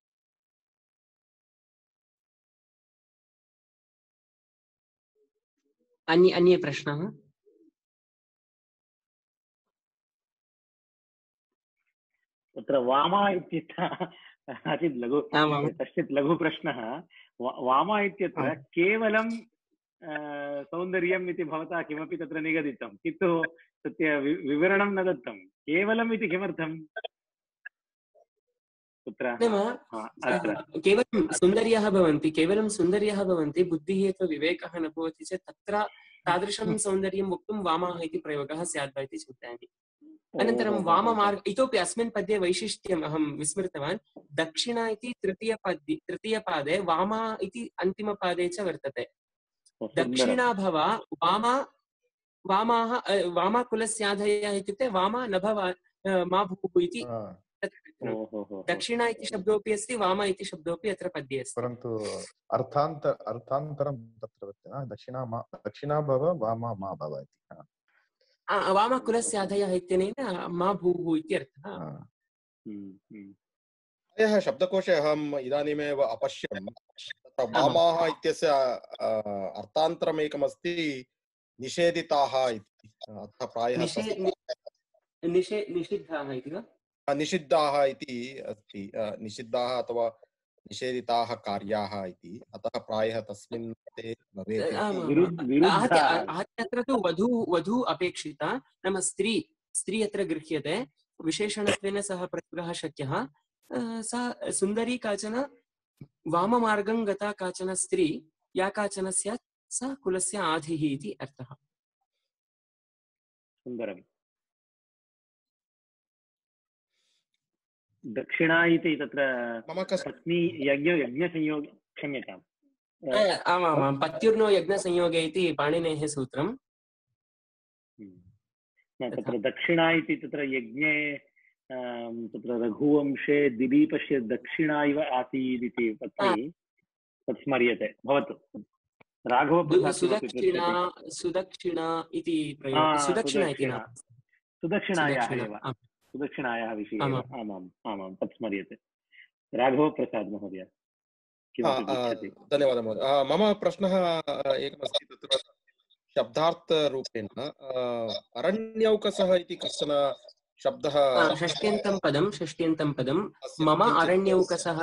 अन्ये प्रश्नाः? तत्र वामा इत्यत्र कश्चित् लघु प्रश्नः। वामा इत्यत्र केवलं सौन्दर्यम् इति भवता किमपि तत्र निगदितं, किन्तु तस्य विवरणं न दत्तं। केवलम् इति किमर्थं? केवलं सुन्दर्यः भवन्ति, बुद्धिः अथवा विवेकः न भवति चेत् तत्र तादृशं सौन्दर्यं वक्तुं वामः इति प्रयोगः स्यात् वा इति चिन्तयामि। अनन्तरं वाममार्ग इतोपि अस्मिन् पद्ये वैशिष्ट्यम् अहं विस्मृतवान्। दक्षिणा इति तृतीयपादे, वामा इति अन्तिमपादे च वर्तते। दक्षिणाभव वामाकुलस्याधयः इत्युक्ते वामा न भव मा भूः इति दक्षिणा इति शब्दोऽपि अस्ति वाम इति शब्दोऽपि अत्र पद्ये अस्ति परन्तु अर्थान्तरं तत्र वर्तते दक्षिणा भव वामा मा भव इति वामकुलस्याधयः इत्यनेन मा भूः इत्यर्थः प्रायः शब्दकोशे अहम् इदानीमेव अपश्यम् वामाः इत्यस्य अर्थान्तरमेकमस्ति निषेधिताः इति अतः प्रायः निषिद्धाः इति वा निषिद्धाः इति अस्ति निषिद्धाः अथवा निषेधिताः कार्याः इति अतः प्रायः तस्मिन् भवेत् अत्र तु वधू अपेक्षिता नाम स्त्री अत्र गृह्यते विशेषणत्वेन सह प्रयोगः शक्यः सा सुन्दरी काचन वाममार्गं गता काचन स्त्री या काचन स्यात् सा कुलस्य आधिः इति अर्थः सुन्दरम् दक्षिणा इति तत्र मम पत्नी यज्ञसंयोग क्षम्यताम् आमामां पत्युर्नो यज्ञसंयोगे इति पाणिनेः सूत्रम् तत्र दक्षिणा इति तत्र यज्ञे तत्र रघुवंशे दिलीपस्य दक्षिणा इव आसीत् इति पत्नी तत् स्मर्यते भवतु सुदक्षिणा इति सुदक्षिणायाः एव सुदक्षिणायाः विषये आमां तत् स्मर्यते राघवप्रसाद् महोदय धन्यवादः महोदय मम प्रश्नः एकमस्ति तत्र शब्दार्थरूपेण अरण्यौकसः इति कश्चन शब्दः षष्ट्यन्तं पदं मम अरण्यौकसः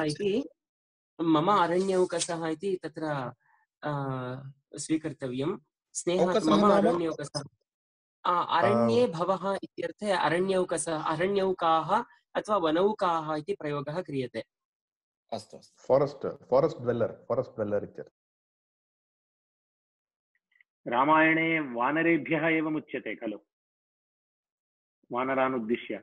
इति तत्र स्वीकर्तव्यं स्नेहात् मम अरण्यौकसः अरण्ये भवः इत्यर्थे अरण्यौकाः अथवा वनौकाः इति प्रयोगः क्रियते अस्तु फॉरेस्ट ड्वेलर इत्यर्थे रामायणे वानरेभ्यः एव उच्यते खलु वानरान् उद्दिश्य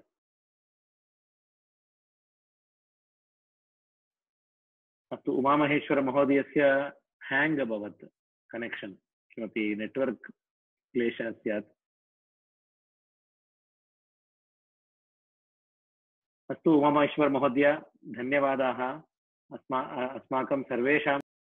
अस्तु उमामहेश्वरमहोदयस्य हैंग अभवत् कनेक्शन किमपि नेटवर्क क्लेशः स्यात् अस्तु उमामहेश्वरमहोदय धन्यवादाः अस्माकं सर्वेषां